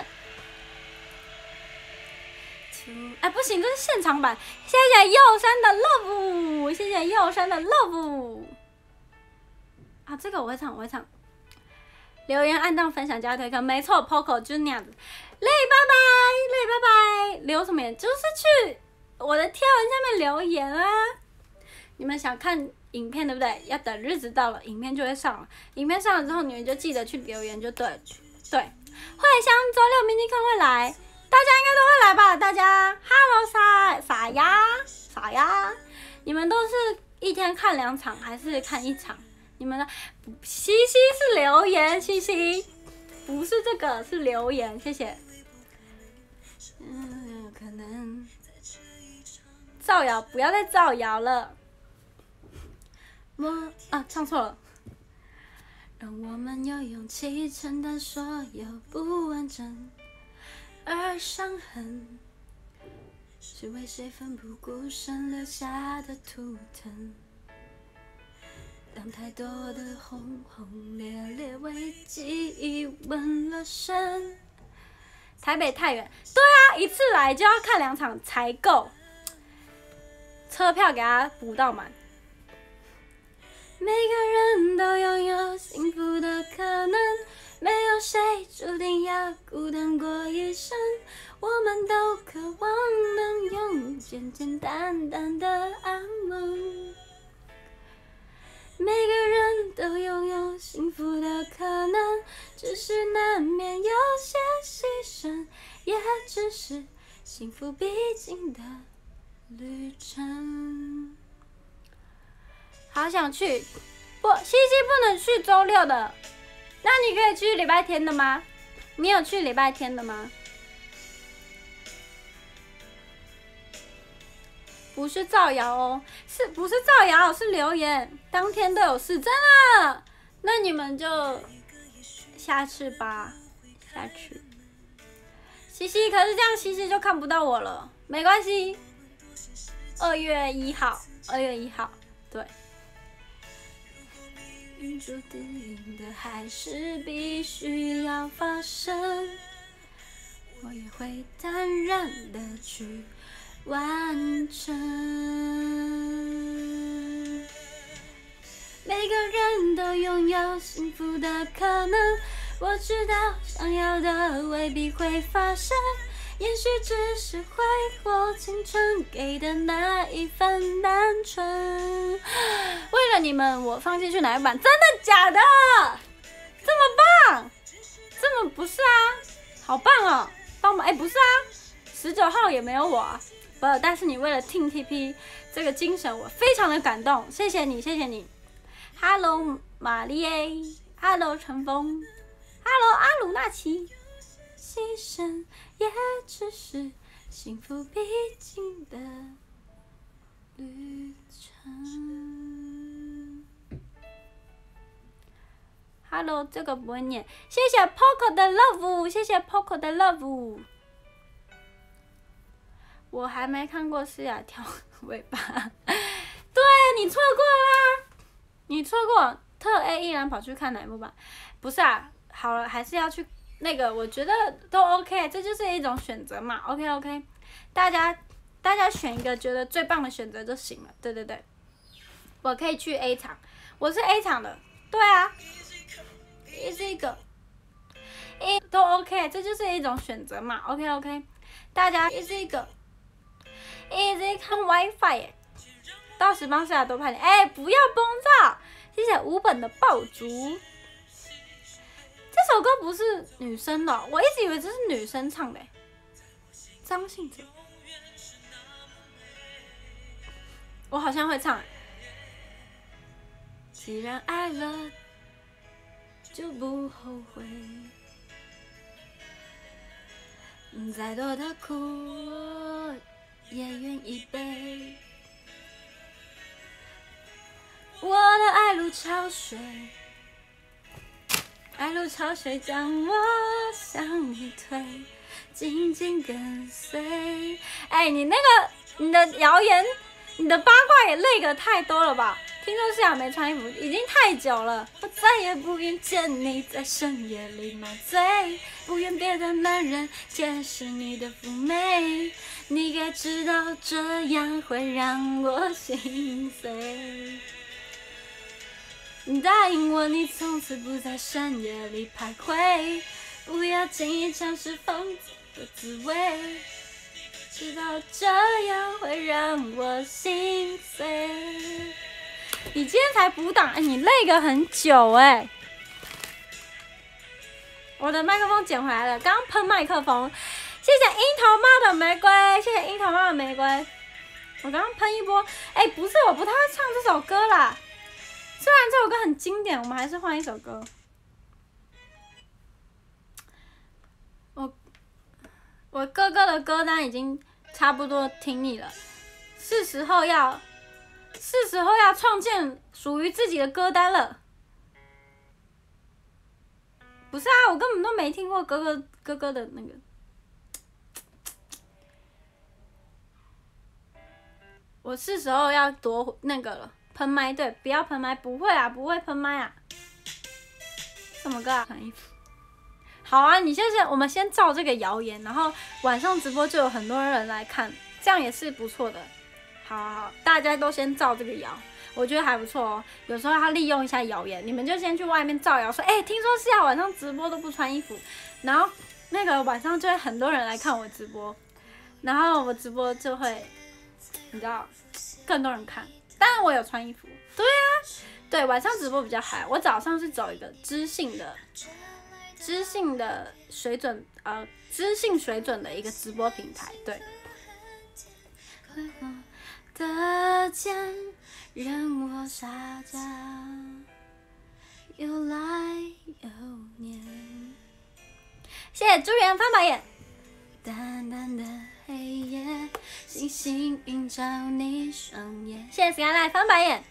见。不行，这是现场版。谢谢右山的 love， 谢谢右山的 love。啊，这个我会唱。留言、按赞、分享、加推坑，没错 ，Poco 就是那样子。累拜拜，留什么言？就是去我的贴文下面留言啊。你们想看影片对不对？要等日子到了，影片就会上了。影片上了之后，你们就记得去留言就对了。对，慧香周六明天看会来，大家应该都会来吧？大家 ，Hello 傻呀，你们都是一天看2场还是看1场？你们的西西是留言，西西不是这个，是留言，谢谢。可能造谣，不要再造谣了。唱错了。让我们有勇气承担所有不完整，而伤痕是为谁奋不顾身留下的图腾。当太多的轰轰烈烈为记忆纹了身。台北太远，对啊，一次来就要看2场才够，车票给他补到满。每个人都拥有幸福的可能，没有谁注定要孤单过一生。我们都渴望能用简简单单的安稳。每个人都拥有幸福的可能，只是难免有些牺牲，也只是幸福必经的旅程。好想去，西西不能去周六的，那你可以去礼拜天的吗？你有去礼拜天的吗？不是造谣哦，不是造谣？是留言，当天都有事，真的。那你们就下次吧，下次。西西，可是这样西西就看不到我了，没关系。2月1号，对。注定的还是必须要发生，我也会坦然的去完成。每个人都拥有幸福的可能，我知道想要的未必会发生，也许只是挥霍青春给的那一份单纯。为了你们，我放弃去哪一版？真的假的？这么棒？这么不是啊？好棒哦！帮忙不是啊，19号也没有我啊。不，但是你为了 Team TP 这个精神，我非常的感动，谢谢你，谢谢你。Hello 玛丽 A，Hello 陈峰 ，Hello 阿鲁纳奇。牺牲也只是幸福必经的旅程。Hello， 这个不会念，谢谢 Poco 的 love， 谢谢 Poco 的 love。我还没看过思雅跳尾巴，对你错过啦，你错过特 A 依然跑去看哪一部吧？不是啊，好了，还是要去那个，我觉得都 OK， 这就是一种选择嘛。OK， 大家大家选一个觉得最棒的选择就行了。对对对，我可以去 A 场，我是 A 场的。对啊，easy 个，A 都 OK， 这就是一种选择嘛。OK OK， 大家 easy 个 ，easy 看 WiFi 耶，到时帮大家多拍点。哎，不要崩炸，谢谢5本的爆竹。这首歌不是女生的、哦，我一直以为这是女生唱的。张信哲，我好像会唱。既然爱了，就不后悔。再多的苦，我也愿意背。我的爱如潮水。爱如潮水将我向你推，紧紧跟随。哎，你的谣言，你的八卦也累个太多了吧？听说是雅没穿衣服，已经太久了。我再也不愿见你在深夜里买醉，不愿别的男人解释你的妩媚。你该知道这样会让我心碎。你答应我，你从此不在深夜里徘徊，不要轻易尝试疯子的滋味，知道这样会让我心碎。你今天才补档，哎，你累个很久哎。我的麦克风捡回来了，刚喷麦克风，谢谢樱桃妈的玫瑰，谢谢樱桃妈的玫瑰。我刚刚喷一波，哎，不是，我不太会唱这首歌啦。虽然这首歌很经典，我们还是换一首歌。我哥哥的歌单已经差不多听腻了，是时候要创建属于自己的歌单了。不是啊，我根本都没听过哥哥的那个。我是时候要夺那个了。喷麦，对，不要喷麦，不会啊，不会喷麦啊。什么歌啊？穿衣服。好啊，我们先照这个谣言，然后晚上直播就有很多人来看，这样也是不错的。好，大家都先照这个谣，我觉得还不错哦。有时候要利用一下谣言，你们就先去外面造谣，说，哎，听说是要晚上直播都不穿衣服，然后那个晚上就会很多人来看我直播，然后我直播就会，你知道，更多人看。当然我有穿衣服，对啊，对，晚上直播比较嗨。我早上是走一个知性水准，知性水准的一个直播平台，对。的剑任我撒娇，有来有念。谢谢朱元翻白眼。淡淡的黑夜，星星映照你双眼。谢谢 Skyline 翻白眼。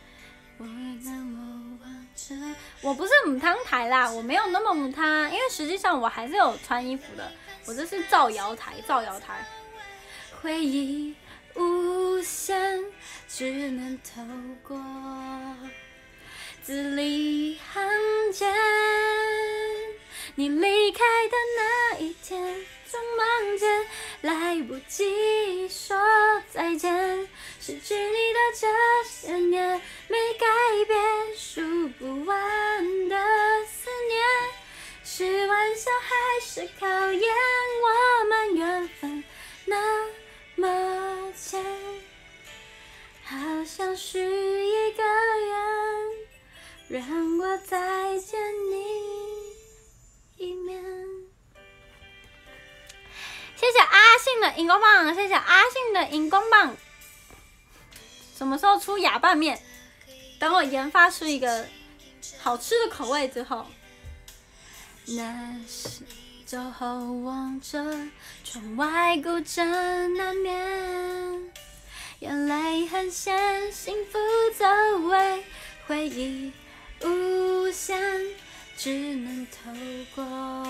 我不是母汤台啦，我没有那么母汤，因为实际上我还是有穿衣服的，我这是造谣台。回忆无限，只能透过字里行间。你离开的那一天，匆忙间来不及说再见，失去你的这些年没改变，数不完的思念，是玩笑还是考验我们缘分那么浅，好像许一个愿，让我再见你一面。谢谢阿信的荧光棒，谢谢阿信的荧光棒。什么时候出哑拌面？等我研发出一个好吃的口味之后。那时走后望着窗外孤枕难眠，眼泪很咸，幸福走位，回忆无限，只能透过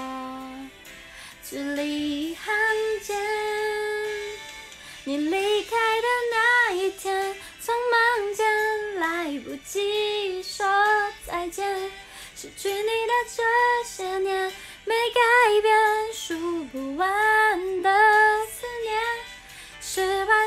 字里行间。你离开的那一天，匆忙间来不及说再见，失去你的这些年没改变，数不完的思念，是玩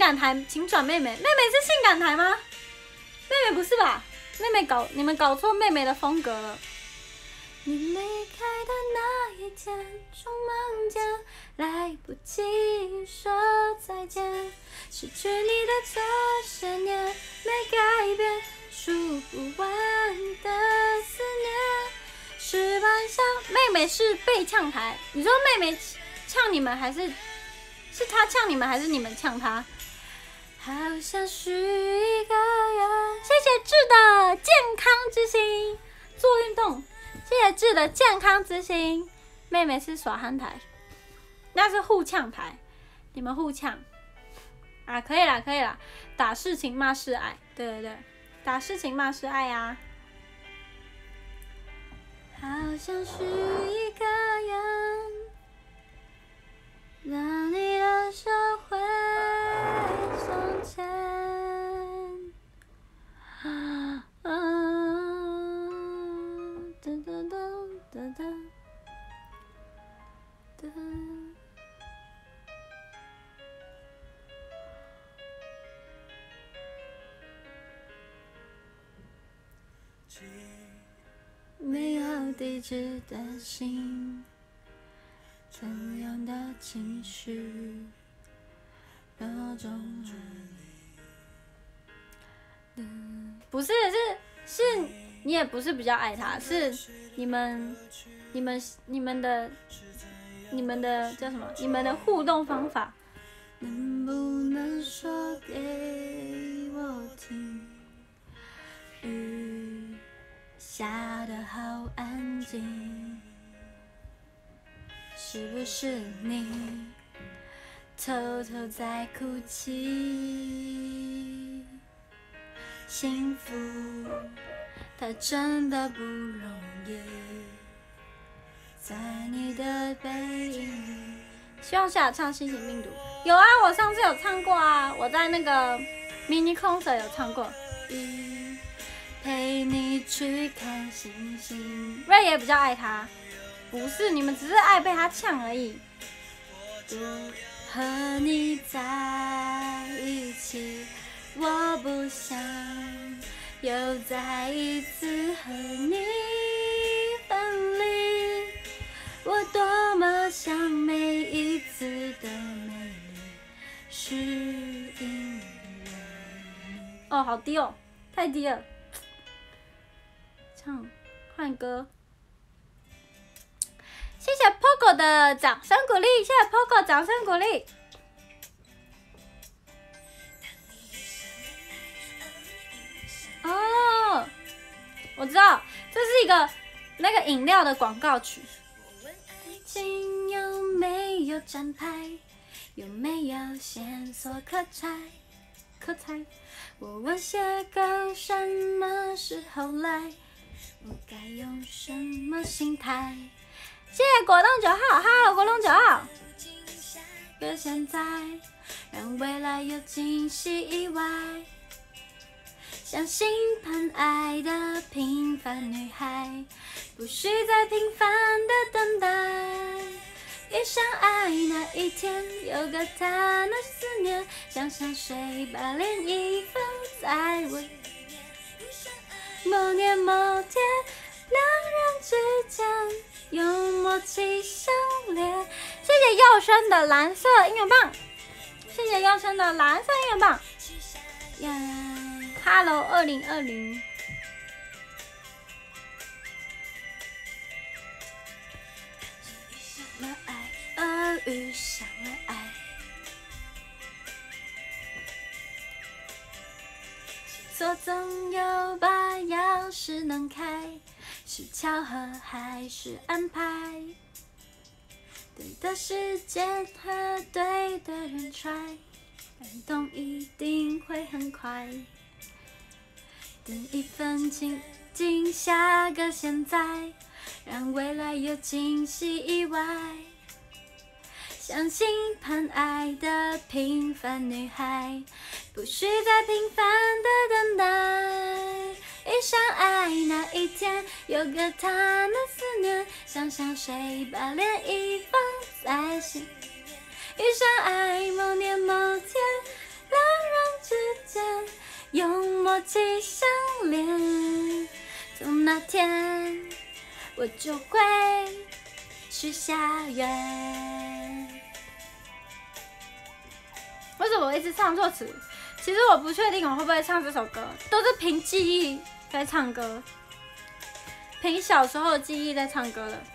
感台，请转妹妹。妹妹是性感台吗？妹妹不是吧？你们搞错妹妹的风格了。你离开的那一天，匆忙间来不及说再见，失去你的这些年没改变，数不完的思念。石板上，妹妹是被呛台，你说妹妹呛你们还是她呛你们还是你们呛她？好像是一个人。谢谢志的健康之心，做运动。谢谢志的健康之心。妹妹是耍憨台，那是互呛台，你们互呛啊？可以啦，可以啦，打是情骂是爱，对对对，打是情骂是爱呀。好像是一个人，让你的手回从前。噔噔噔噔噔噔。没有地址的心，怎样的情绪，有种不是是你也不是比较爱他，是你们的叫什么？你们的互动方法，能不能说给我听？雨下得好安静，是不是你偷偷在哭泣？幸福它真的不容易，在你的背影。希望下唱《新型病毒》有啊，我上次有唱过啊，我在那个 mini concert 有唱过。陪你去看星星。瑞也比较爱他，不是你们只是爱被他呛而已。多和你在一起，我不想又再一次和你分离。我多么想每一次的美丽是因为你。哦，好低哦，太低了。唱换歌。谢谢 Pogo 的掌声鼓励，谢谢 Pogo 掌声鼓励。哦，我知道，这是一个那个饮料的广告曲。爱情有没有站牌？有没有线索可猜？我问邂逅什么是后来？我该用什么心态？谢谢果冻9号，哈喽，果冻9号。可现在，让未来有惊喜意外。相信盼爱的平凡女孩，不需再平凡的等待。遇上爱那一天，有个他那思念，想象谁把涟漪放在我。某年某天，两人之间有默契相连。谢谢佑生的蓝色音乐棒，谢谢佑生的蓝色音乐棒。Hello 2020。了爱，遇上了爱。锁总有把钥匙能开，是巧合还是安排？对的时间和对的人try，感动一定会很快。等一份情景，下个现在，让未来有惊喜意外。相信盼爱的平凡女孩，不需再平凡的等待。遇上爱那一天，有个他那思念，想象谁把涟漪放在心。遇上爱某年某天， 两人之间有默契相连。从那天我就会许下愿。为什么我一直唱错词？其实我不确定我会不会唱这首歌，都是凭记忆在唱歌，凭小时候的记忆在唱歌了。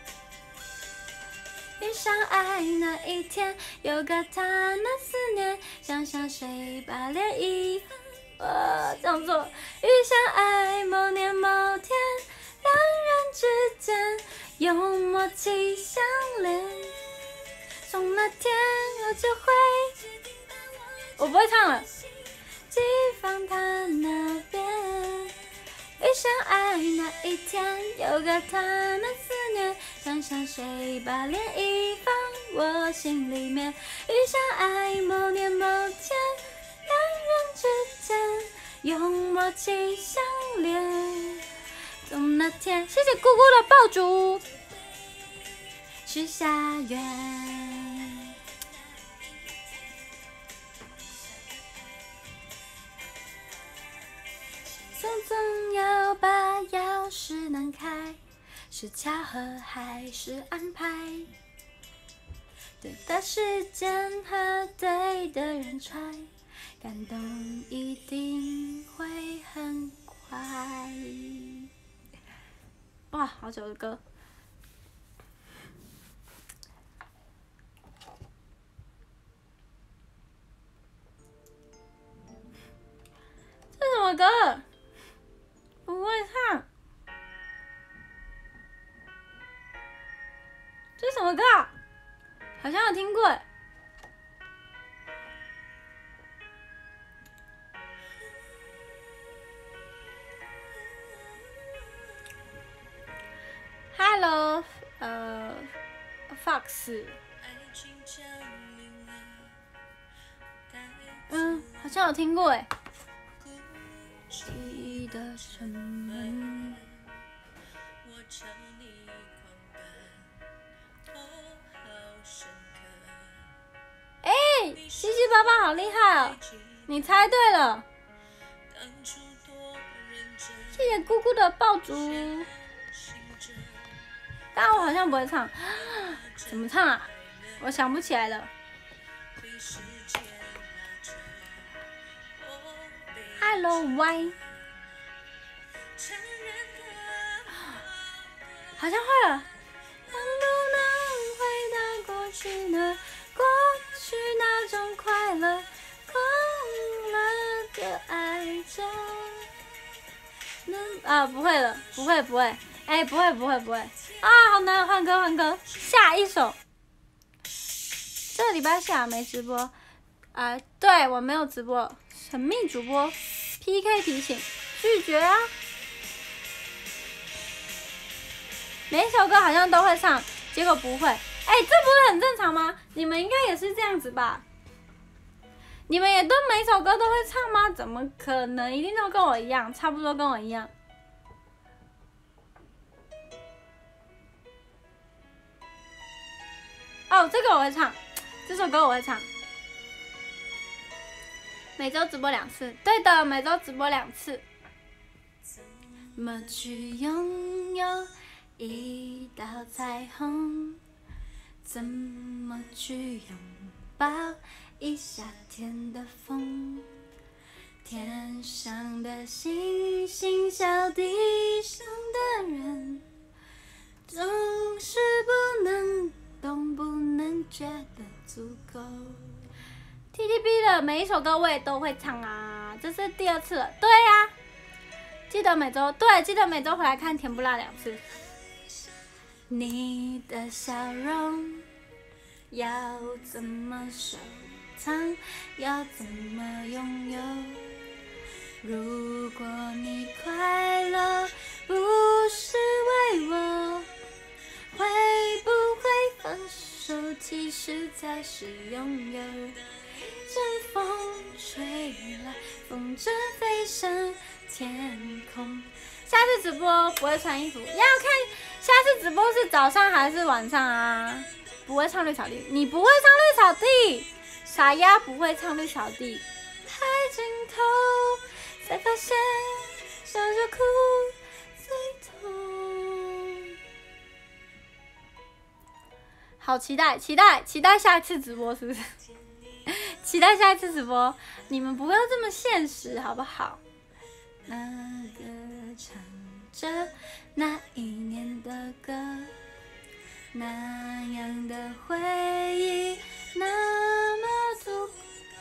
遇上爱那一天，有个他那思念，想向谁把涟漪这样做。遇上爱某年某天，两人之间有默契相连。从那天我就会，我不会唱了。寄放他那边。遇上爱那一天，有个他那思念，想向谁把涟漪放我心里面。遇上爱某年某天，两人之间有默契相连。从那天，谢谢姑姑的爆竹，许下愿。总要把钥匙拿开，是巧合还是安排？对的时间和对的人揣，感动一定会很快。哇，好久的歌。这是什么歌？不会唱，这是什么歌啊？好像有听过。Hello， Fox。好像有听过哎。记得什么？西西爸爸好厉害哦！你猜对了，谢谢姑姑的爆竹。但我好像不会唱，怎么唱啊？我想不起来了。Hello Y， 好像会了。能不能回到过去呢？过去那种快乐，快乐的爱着。不会了，不会，不会啊，好难，换歌，下一首。这个礼拜下没直播，对我没有直播，神秘主播 PK 提醒，拒绝啊。每一首歌好像都会唱，结果不会。这不是很正常吗？你们应该也是这样子吧？你们也都每首歌都会唱吗？怎么可能？一定都跟我一样，差不多跟我一样。哦，这个我会唱，这首歌我会唱。每周直播2次，对的，每周直播2次。怎么去拥有一道彩虹？怎么去拥抱一夏天的风？天上的星星笑地上的人，总是不能懂，不能觉得足够。TTB 的每一首歌我也都会唱啊，这是第2次了。对啊，记得每周回来看甜不辣2次。你的笑容要怎么收藏？要怎么拥有？如果你快乐不是为我，会不会放手？其实才是拥有。阵风吹来，风筝飞上天空。下次直播不会穿衣服，要看下次直播是早上还是晚上啊？不会唱绿草地，你不会唱绿草地， 傻丫不会唱绿草地。海尽头，才发现笑着哭最痛。好期待，期待下一次直播，是不是？期待下一次直播，你们不要这么现实，好不好？那个唱着那一年的歌，那样的回忆，那么足够。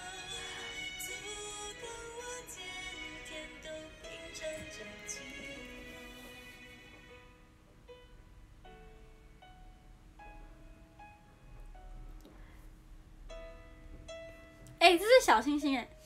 哎，这是小星星哎。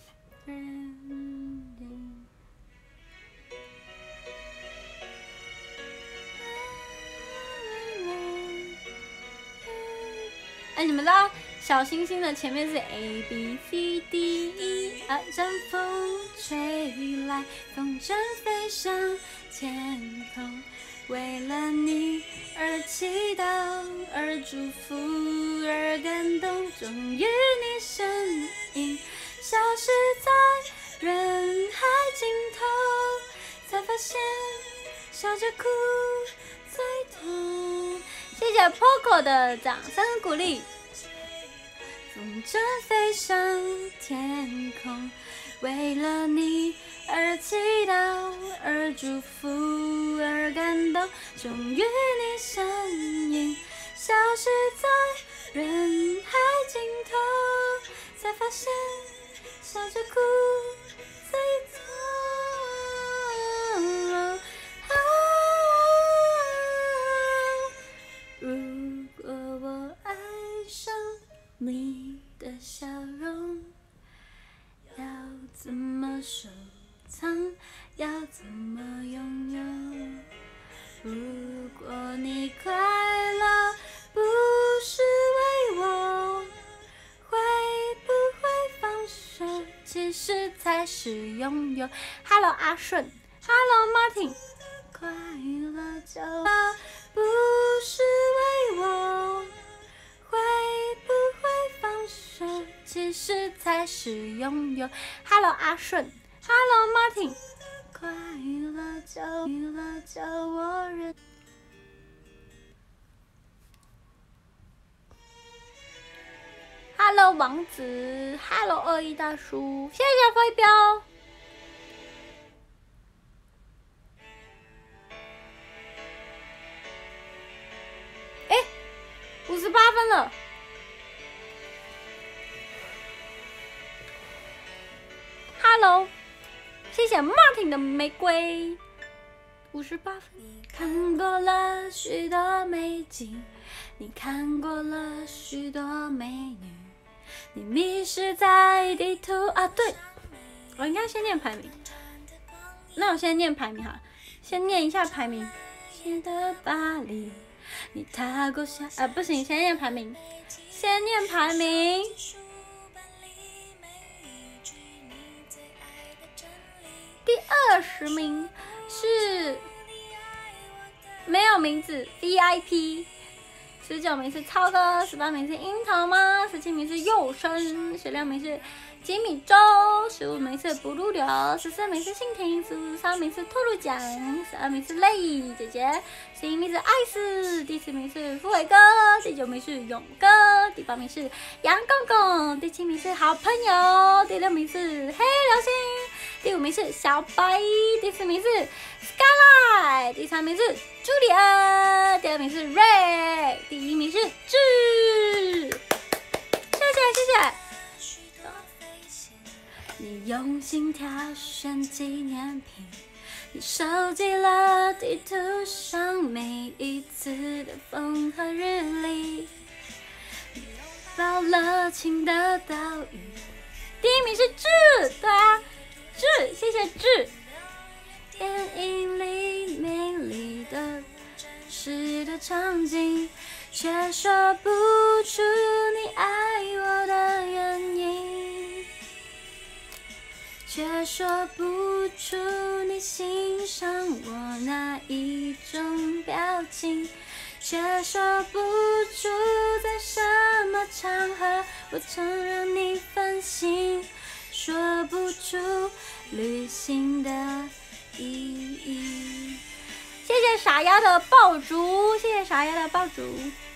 哎，你们知道小星星的前面是 A B C D E， 阵风吹来，风筝飞上天空，为了你而祈祷，而祝福，而感动，终于你身影消失在人海尽头，才发现笑着哭最痛。谢谢 Poco 的掌声鼓励。风筝飞上天空，为了你而祈祷，而祝福，而感动，终于你身影消失在人海尽头，才发现笑着哭最痛。如果我爱上你的笑容，要怎么收藏？要怎么拥有？如果你快乐不是为我，会不会放手？其实才是拥有。Hello 阿顺 ，Hello Martin， 快乐就不是为我，会不会放手？其实才是拥有。Hello 阿顺 ，Hello Martin， 快乐就我认。Hello 王子 ，Hello 21大叔，谢谢飞镖。哎，58分了。Hello， 谢谢 Martin 的玫瑰，58分。看过了许多美景，你看过了许多美女，你迷失在地图啊！对，我应该先念排名。那我先念排名哈，先念一下排名。新的巴黎，你踏过下不行，先念排名，先念排名。第20名是没有名字 VIP， 19名是超哥，18名是樱桃妈，17名是佑生，16名是吉米周，15名是不入流，14名是信婷，13名是兔兔奖，12名是泪姐姐，11名是爱斯，第10名是富伟哥，第9名是勇哥，第8名是杨公公，第7名是好朋友，第6名是黑流星，第5名是小白，第4名是 Skyline， 第3名是朱莉安，第2名是 Ray， 第1名是智。谢谢。你用心挑选纪念品，你收集了地图上每一次的风和日丽，你抱了情的岛屿。第1名是智，对啊，智，谢谢智。电影里美丽的真实的场景，却说不出你爱我的原因，却说不出你欣赏我哪一种表情，却说不出在什么场合我曾让你分心，说不出旅行的意义。谢谢傻丫的爆竹，谢谢傻丫的爆竹。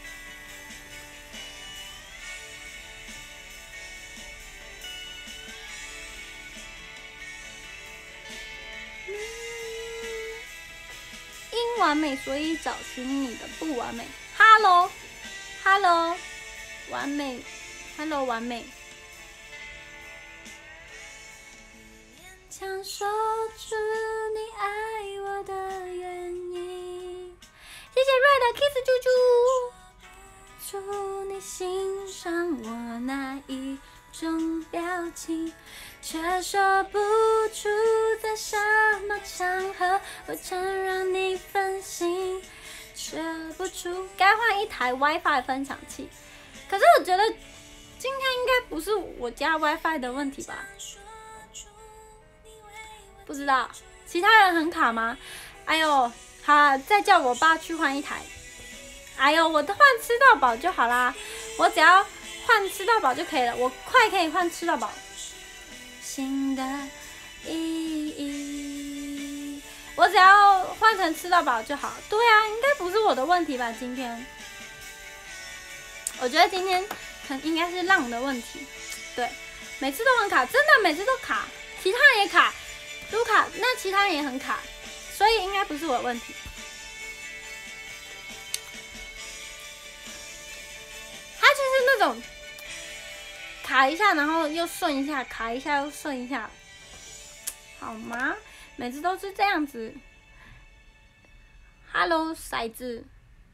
因完美，所以找寻你的不完美。Hello， 完美 ，Hello， 完美。想说出你爱我的原因。谢谢瑞的 Kiss 猪猪。祝你欣赏我那一种表情，却说不出在什么场合，我曾让你分心，说不出该换一台 WiFi 分享器。可是我觉得今天应该不是我家 WiFi 的问题吧？不知道，其他人很卡吗？哎呦，好，再叫我爸去换一台。哎呦，我换吃到饱就好啦，我只要换吃到饱就可以了，我快可以换吃到饱。新的意义，我只要换成吃到饱就好。对啊，应该不是我的问题吧？今天，我觉得今天应该是浪的问题。对，每次都很卡，真的每次都卡，其他人也卡。卢卡，那其他人也很卡，所以应该不是我的问题。他就是那种卡一下，然后又顺一下，卡一下又顺一下，好吗？每次都是这样子。Hello， 骰子。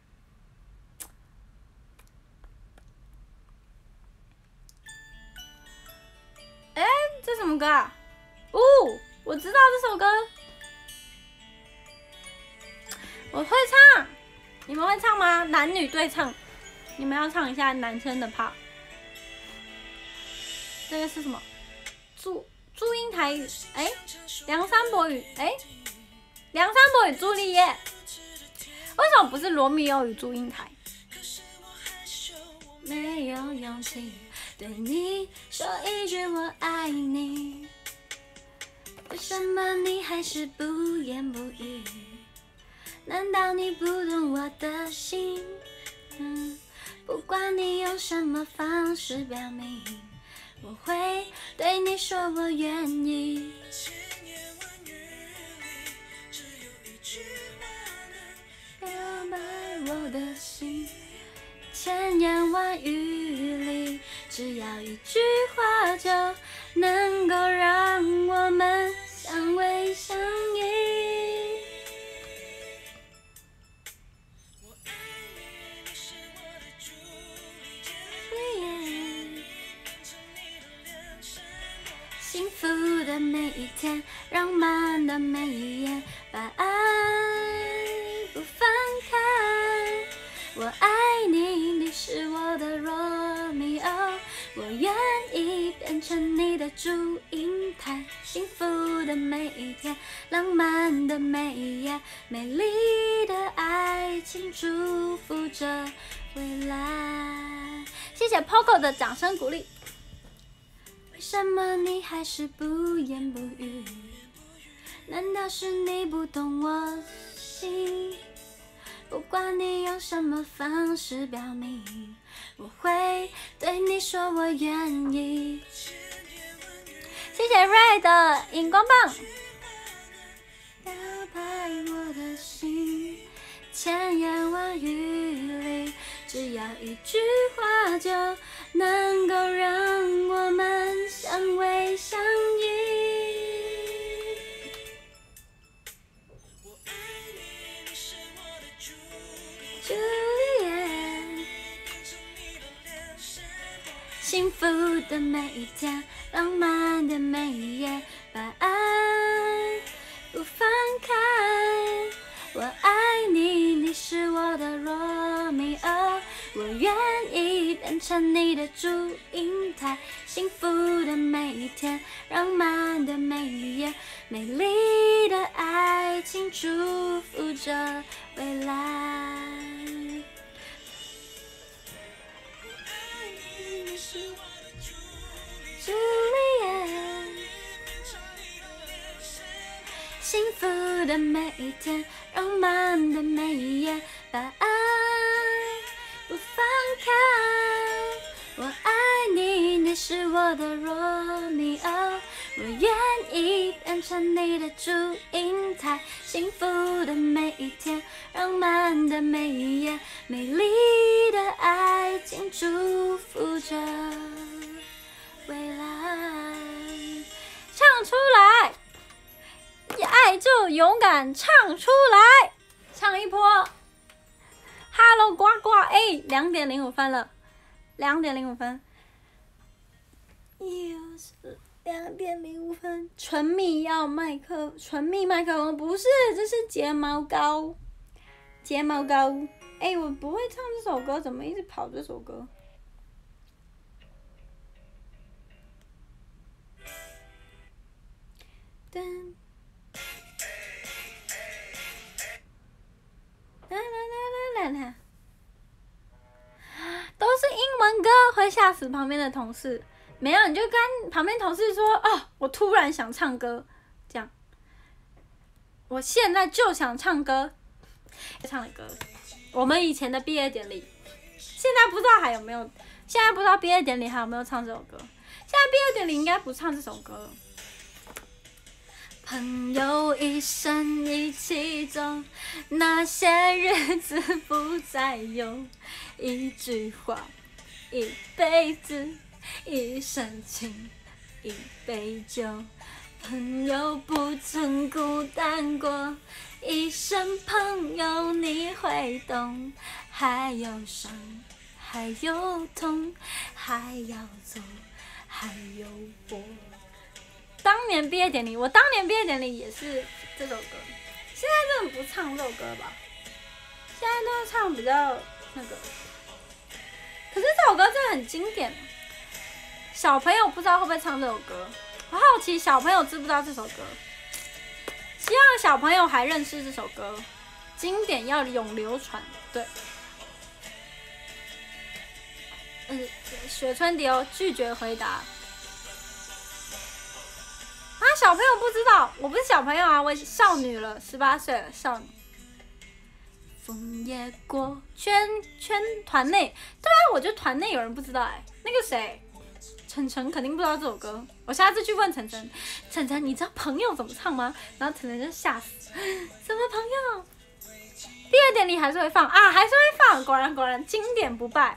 哎，这什么歌啊？哦。我知道这首歌，我会唱，你们会唱吗？男女对唱，你们要唱一下男生的 part。这个是什么？祝英台语，哎，梁山伯与梁山伯与朱丽叶，为什么不是罗密欧与祝英台？没有勇气对你说一句我爱你。为什么你还是不言不语？难道你不懂我的心？不管你用什么方式表明，我会对你说我愿意。表白我的心，千言万语里，只要一句话就能够让我们相偎相依。幸福的每一天，浪漫的每一夜，把爱不放开。我爱你，你是我的罗密欧，我愿意变成你的祝英台。幸福的每一天，浪漫的每一夜，美丽的爱情祝福着未来。谢谢 Poco 的掌声鼓励。为什么你还是不言不语？难道是你不懂我心？不管你用什么方式表明，我会对你说我愿意。谢谢 Ray 的荧光棒。表白我的心，千言万语里，只要一句话就能够让我们相偎相依。朱丽叶，幸福的每一天，浪漫的每一夜，把爱不放开。我爱你，你是我的罗密欧，我愿意变成你的祝英台。幸福的每一天，浪漫的每一夜，美丽的爱情祝福着未来。我爱你，你是我的每一天，浪漫的每一夜，把爱不放开。我爱你，你是我的罗密欧，我愿意变成你的祝英台。幸福的每一天，浪漫的每一夜，美丽的爱情祝福着未来。唱出来，爱就勇敢唱出来，唱一波。Hello 呱呱，2点05分了，2点05分，又是2点05分。唇蜜麦克风不是，这是睫毛膏，睫毛膏。我不会唱这首歌，怎么一直跑这首歌？噔。都是英文歌，会吓死旁边的同事。没有，你就跟旁边同事说：“哦，我突然想唱歌，这样。我现在就想唱歌。”唱的歌，我们以前的毕业典礼，现在不知道还有没有？现在不知道毕业典礼还有没有唱这首歌？现在毕业典礼应该不唱这首歌了。朋友一生一起走，那些日子不再有。一句话，一辈子，一生情，一杯酒。朋友不曾孤单过，一生朋友你会懂。还有伤，还有痛，还要走，还有我。当年毕业典礼，我当年毕业典礼也是这首歌。现在真的不唱这首歌吧？现在都是唱比较那个。可是这首歌真的很经典。小朋友不知道会不会唱这首歌？我好奇小朋友知不知道这首歌？希望小朋友还认识这首歌，经典要永流传。对。雪春迪欧拒绝回答。小朋友不知道，我不是小朋友啊，我少女了，18岁了，少女。枫叶过圈圈团内，对啊，我觉得团内有人不知道那个谁，晨晨肯定不知道这首歌。我下次去问晨晨，晨晨你知道朋友怎么唱吗？然后晨晨就吓死，什么朋友？毕业典礼还是会放啊，还是会放，果然经典不败，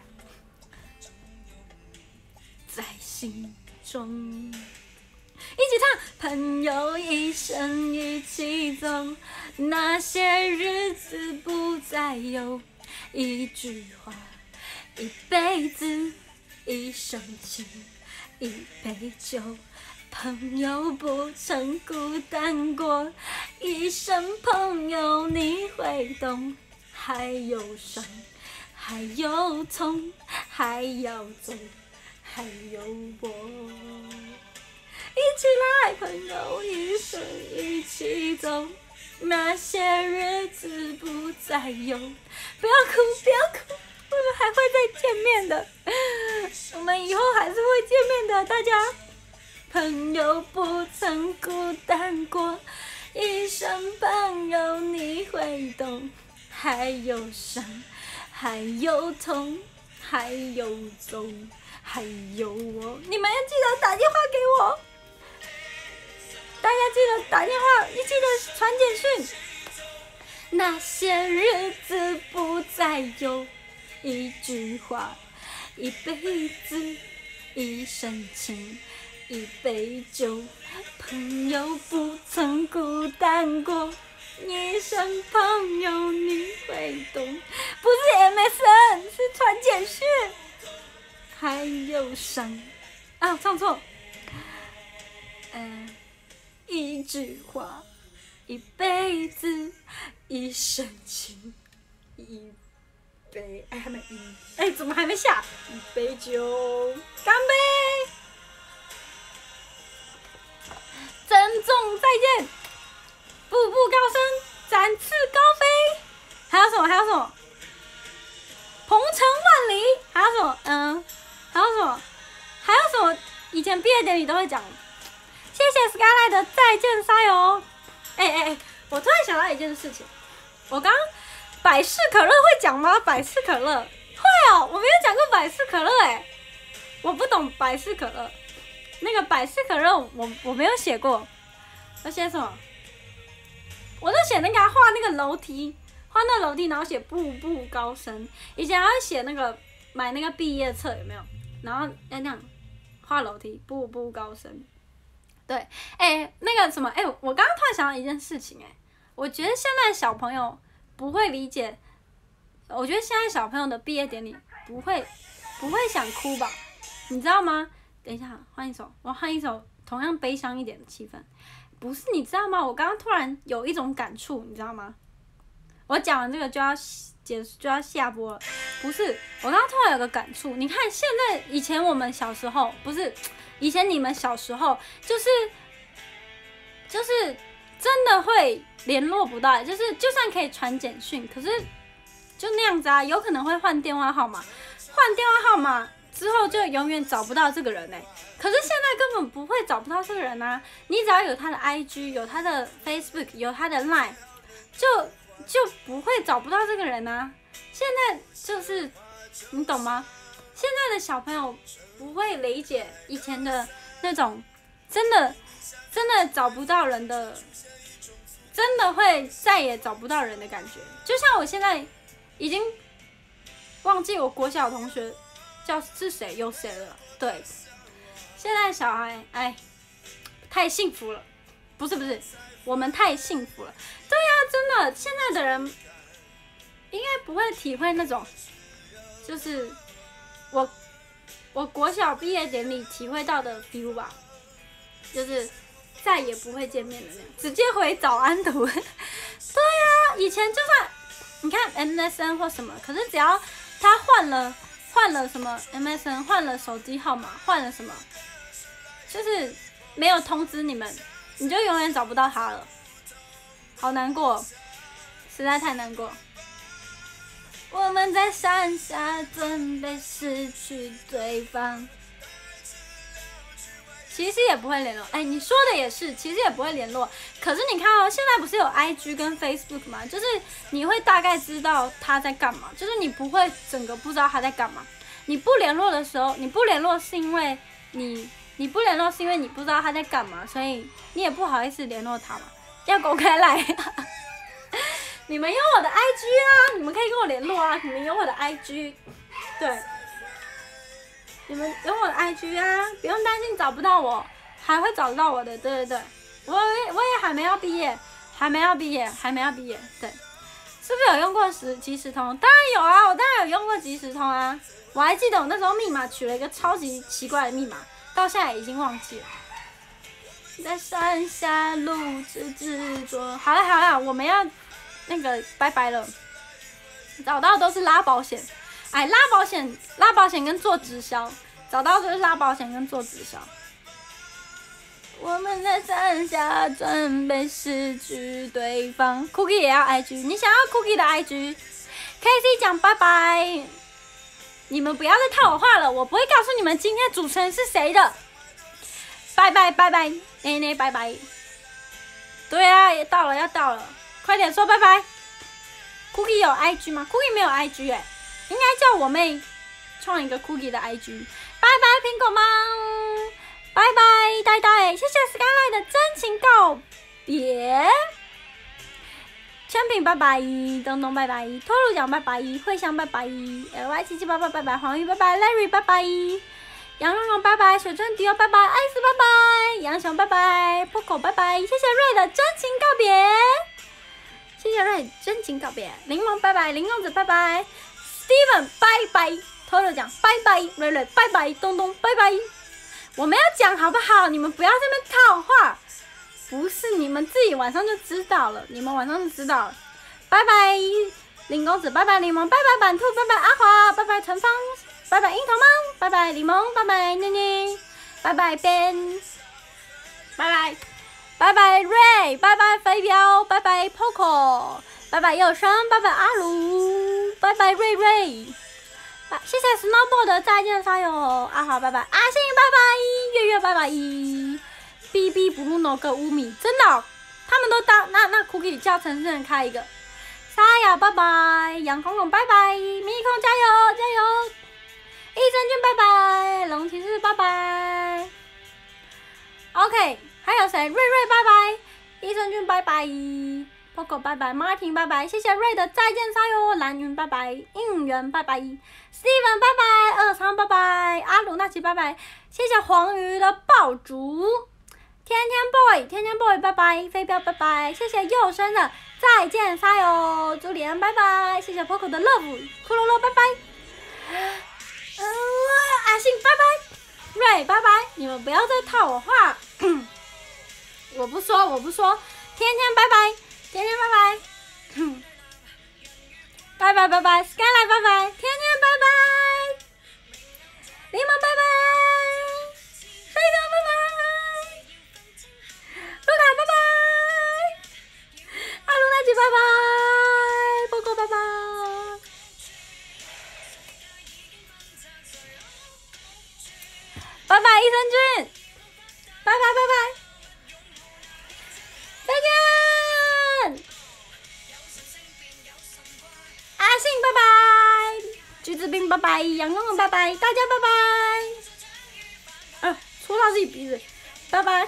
在心中。一起唱，朋友一生一起走，那些日子不再有。一句话，一辈子，一生情，一杯酒。朋友不曾孤单过，一生朋友你会懂。还有伤，还有痛，还要走，还有我。一起来，朋友一生一起走，那些日子不再有。不要哭，不要哭，我们还会再见面的，我们以后还是会见面的，大家。朋友不曾孤单过，一生朋友你会懂。还有伤，还有痛，还有走，还有我。你们要记得打电话给我。大家记得打电话，也记得传简讯。那些日子不再有，一句话，一辈子，一生情，一杯酒。朋友不曾孤单过，一生朋友你会懂。不是 MSN， 是传简讯。还有伤啊，唱错。一句话，一辈子，一生情，一杯还没怎么还没下？一杯酒，干杯！珍重再见，步步高升，展翅高飞。还有什么？鹏程万里。还有什么？还有什么？以前毕业典礼都会讲。谢谢 Skyline 的再见沙友。 我突然想到一件事情，我刚百事可乐会讲吗？百事可乐会哦，我没有讲过百事可乐哎，我不懂百事可乐。那个百事可乐我没有写过，我写什么？我就写那个画那个楼梯，画那个楼梯，然后写步步高升。以前还会写那个买那个毕业册有没有？然后那样画楼梯，步步高升。对，那个什么，我刚刚突然想到一件事情，我觉得现在小朋友不会理解，我觉得现在小朋友的毕业典礼不会想哭吧？你知道吗？等一下，换一首，我换一首同样悲伤一点的气氛。不是，你知道吗？我刚刚突然有一种感触，你知道吗？我讲完这个就要下播了。不是，我刚刚突然有个感触。你看，现在以前我们小时候，不是以前你们小时候，就是真的会联络不到，就算可以传简讯，可是就那样子啊，有可能会换电话号码，换电话号码之后就永远找不到这个人可是现在根本不会找不到这个人啊！你只要有他的 IG， 有他的 Facebook， 有他的 Line， 就不会找不到这个人啊！现在就是你懂吗？现在的小朋友不会理解以前的那种真的找不到人的，真的会再也找不到人的感觉。就像我现在已经忘记我国小同学是谁有谁了，对。现在小孩，太幸福了，不是，我们太幸福了。对呀，真的，现在的人应该不会体会那种，就是我国小毕业典礼体会到的 feel 吧，就是再也不会见面的那样，直接回早安图。对呀，以前就算你看 MSN 或什么，可是只要他换了什么 MSN， 换了手机号码，换了什么。就是没有通知你们，你就永远找不到他了，好难过，实在太难过。我们在山下准备失去对方，其实也不会联络。你说的也是，其实也不会联络。可是你看哦，现在不是有 IG 跟 Facebook 吗？就是你会大概知道他在干嘛，就是你不会整个不知道他在干嘛。你不联络的时候，你不联络是因为你不联络是因为你不知道他在干嘛，所以你也不好意思联络他嘛。要公开来，你们有我的 IG 啊，你们可以跟我联络啊，你们有我的 IG， 对，你们有我的 IG 啊，不用担心找不到我，还会找到我的，对，我也还没要毕业，对，是不是有用过即时通？当然有啊，我当然有用过即时通啊，我还记得我那时候密码取了一个超级奇怪的密码。到现在已经忘记了。在山下录制作，好了，我们要那个拜拜了。找到都是拉保险，拉保险跟做直销，找到就是拉保险跟做直销。我们在山下准备失去对方。Cookie 也要 IG， 你想要 Cookie 的 IG，KC 讲拜拜。你们不要再套我话了，我不会告诉你们今天主持人是谁的。拜拜，奶奶拜拜。对啊，要到了，快点说拜拜。Cookie 有 IG 吗 ？Cookie 没有 IG 应该叫我妹创一个 Cookie 的 IG。拜拜，苹果猫。拜拜，呆，谢谢 Skyline 的真情告别。千平拜拜，东东拜拜，托鹿奖拜拜，慧香拜拜 ，LY7788拜拜，黄玉拜拜 ，Larry 拜拜，杨蓉蓉拜拜，水春迪欧拜拜，艾斯拜拜，杨雄拜拜 ，Poco 拜拜，谢谢瑞的真情告别，谢谢瑞真情告别，柠檬拜拜，林公子拜拜 ，Steven 拜拜，托鹿奖拜拜，瑞拜拜，东东拜拜，我们要讲好不好？你们不要在那边套话。不是，你们自己晚上就知道了，拜拜，林公子，拜拜，柠檬，拜拜，板兔，拜拜，阿华，拜拜，陈芳，拜拜，樱桃猫，拜拜，柠檬，拜拜，妮妮，拜拜 Ben， 拜拜瑞，拜拜飞镖，拜拜 Poco， 拜拜佑生，拜拜阿卢，拜拜瑞瑞，谢谢 Snowball 的再见沙友，阿华拜拜，阿信拜拜，月月拜拜。BB Bruno 跟乌米，真的、哦，他他们都到，那 Cookie 叫陈世仁开一个。沙哑拜拜，杨空空拜拜，咪空加油加油，益生菌拜拜，龙骑士拜拜。OK， 还有谁？瑞瑞拜拜，益生菌拜拜。Poco 拜拜 ，Martin 拜拜，谢谢瑞的再见沙哟，蓝云拜拜，应援拜拜 ，Steven 拜拜，二仓拜拜，阿鲁纳奇拜拜，谢谢黄鱼的爆竹，天天 boy 拜拜，飞镖拜拜，谢谢佑生的再见沙哟，朱莉安拜拜，谢谢 Poco 的 love， 骷髅拜拜，阿信拜拜，瑞拜拜，你们不要再套我话，我不说，天天拜拜。天天拜拜，拜拜 ，Skyline 拜拜，天天拜拜，柠檬拜拜，飞哥拜拜，卢卡拜拜，阿鲁纳吉拜拜，波哥拜拜，拜拜益生菌，拜拜。再见，阿信拜拜，橘子冰拜拜，杨公公拜拜，大家拜拜。戳到自己鼻子，拜拜。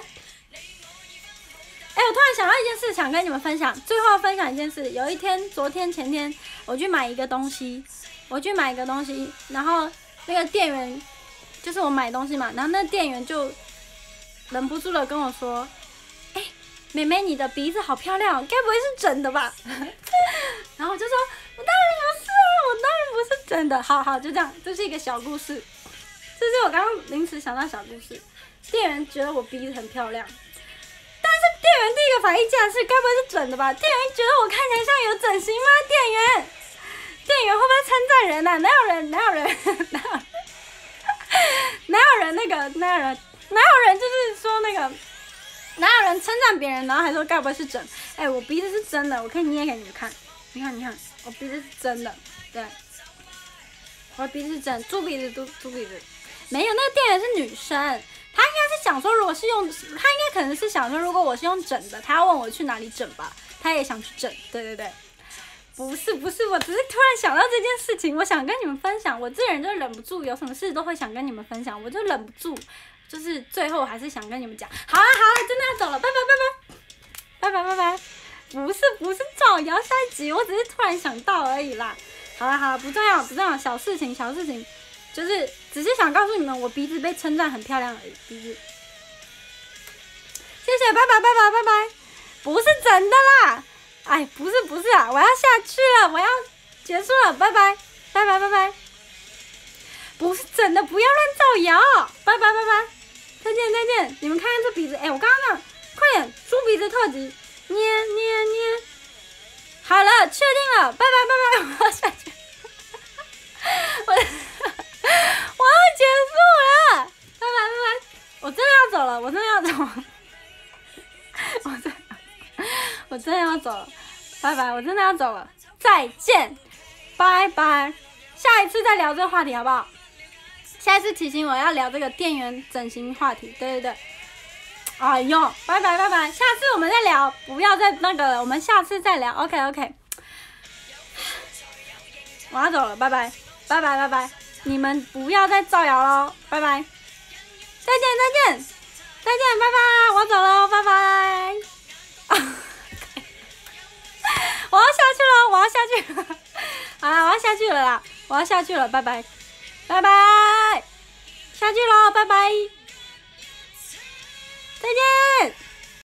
我突然想到一件事，想跟你们分享。最后分享一件事，有一天，昨天前天，我去买一个东西，然后那个店员就是我买东西嘛，然后那个店员就忍不住的跟我说。妹妹，你的鼻子好漂亮，该不会是整的吧？然后我就说，我当然不是整的。好，就这样，这是一个小故事，这是我刚刚临时想到小故事。店员觉得我鼻子很漂亮，但是店员第一个反应竟然是该不会是整的吧？店员觉得我看起来像有整形吗？店员会不会称赞人啊？哪有人就是说那个。哪有人称赞别人，然后还说该不会是整？我鼻子是真的，我可以捏给你们看。你看，我鼻子是真的，对，我的鼻子是真，猪鼻子，没有。那个店员是女生，她应该是想说，如果是用，她应该可能是想说，如果我是用整的，她要问我去哪里整吧，她也想去整，对，不是，我只是突然想到这件事情，我想跟你们分享。我这人就忍不住，有什么事都会想跟你们分享，我就忍不住。就是最后还是想跟你们讲，好了，真的要走了，拜拜，不是造谣，下一集我只是突然想到而已啦。好了，不重要，小事情，就是只是想告诉你们，我鼻子被称赞很漂亮而已，鼻子。谢谢，拜拜，不是整的啦，不是啊，我要下去了，我要结束了，拜拜，不是整的，不要乱造谣，拜拜。再见！你们看看这鼻子，我刚刚那，快点，猪鼻子特辑，捏，好了，确定了，拜拜，我要下去，我要结束了，拜拜，我真的要走了，我真的要走了，拜拜，我真的要走了，再见，拜拜，下一次再聊这个话题好不好？下一次提醒我要聊这个店员整形话题，对，哎呦，拜拜，下次我们再聊，不要再那个了，我们下次再聊 ，OK， 我要走了，拜拜，你们不要再造谣咯，拜拜，再见，拜拜，我走了，拜拜，我要下去了，好啦，我要下去了啦，拜拜。下去喽，拜拜。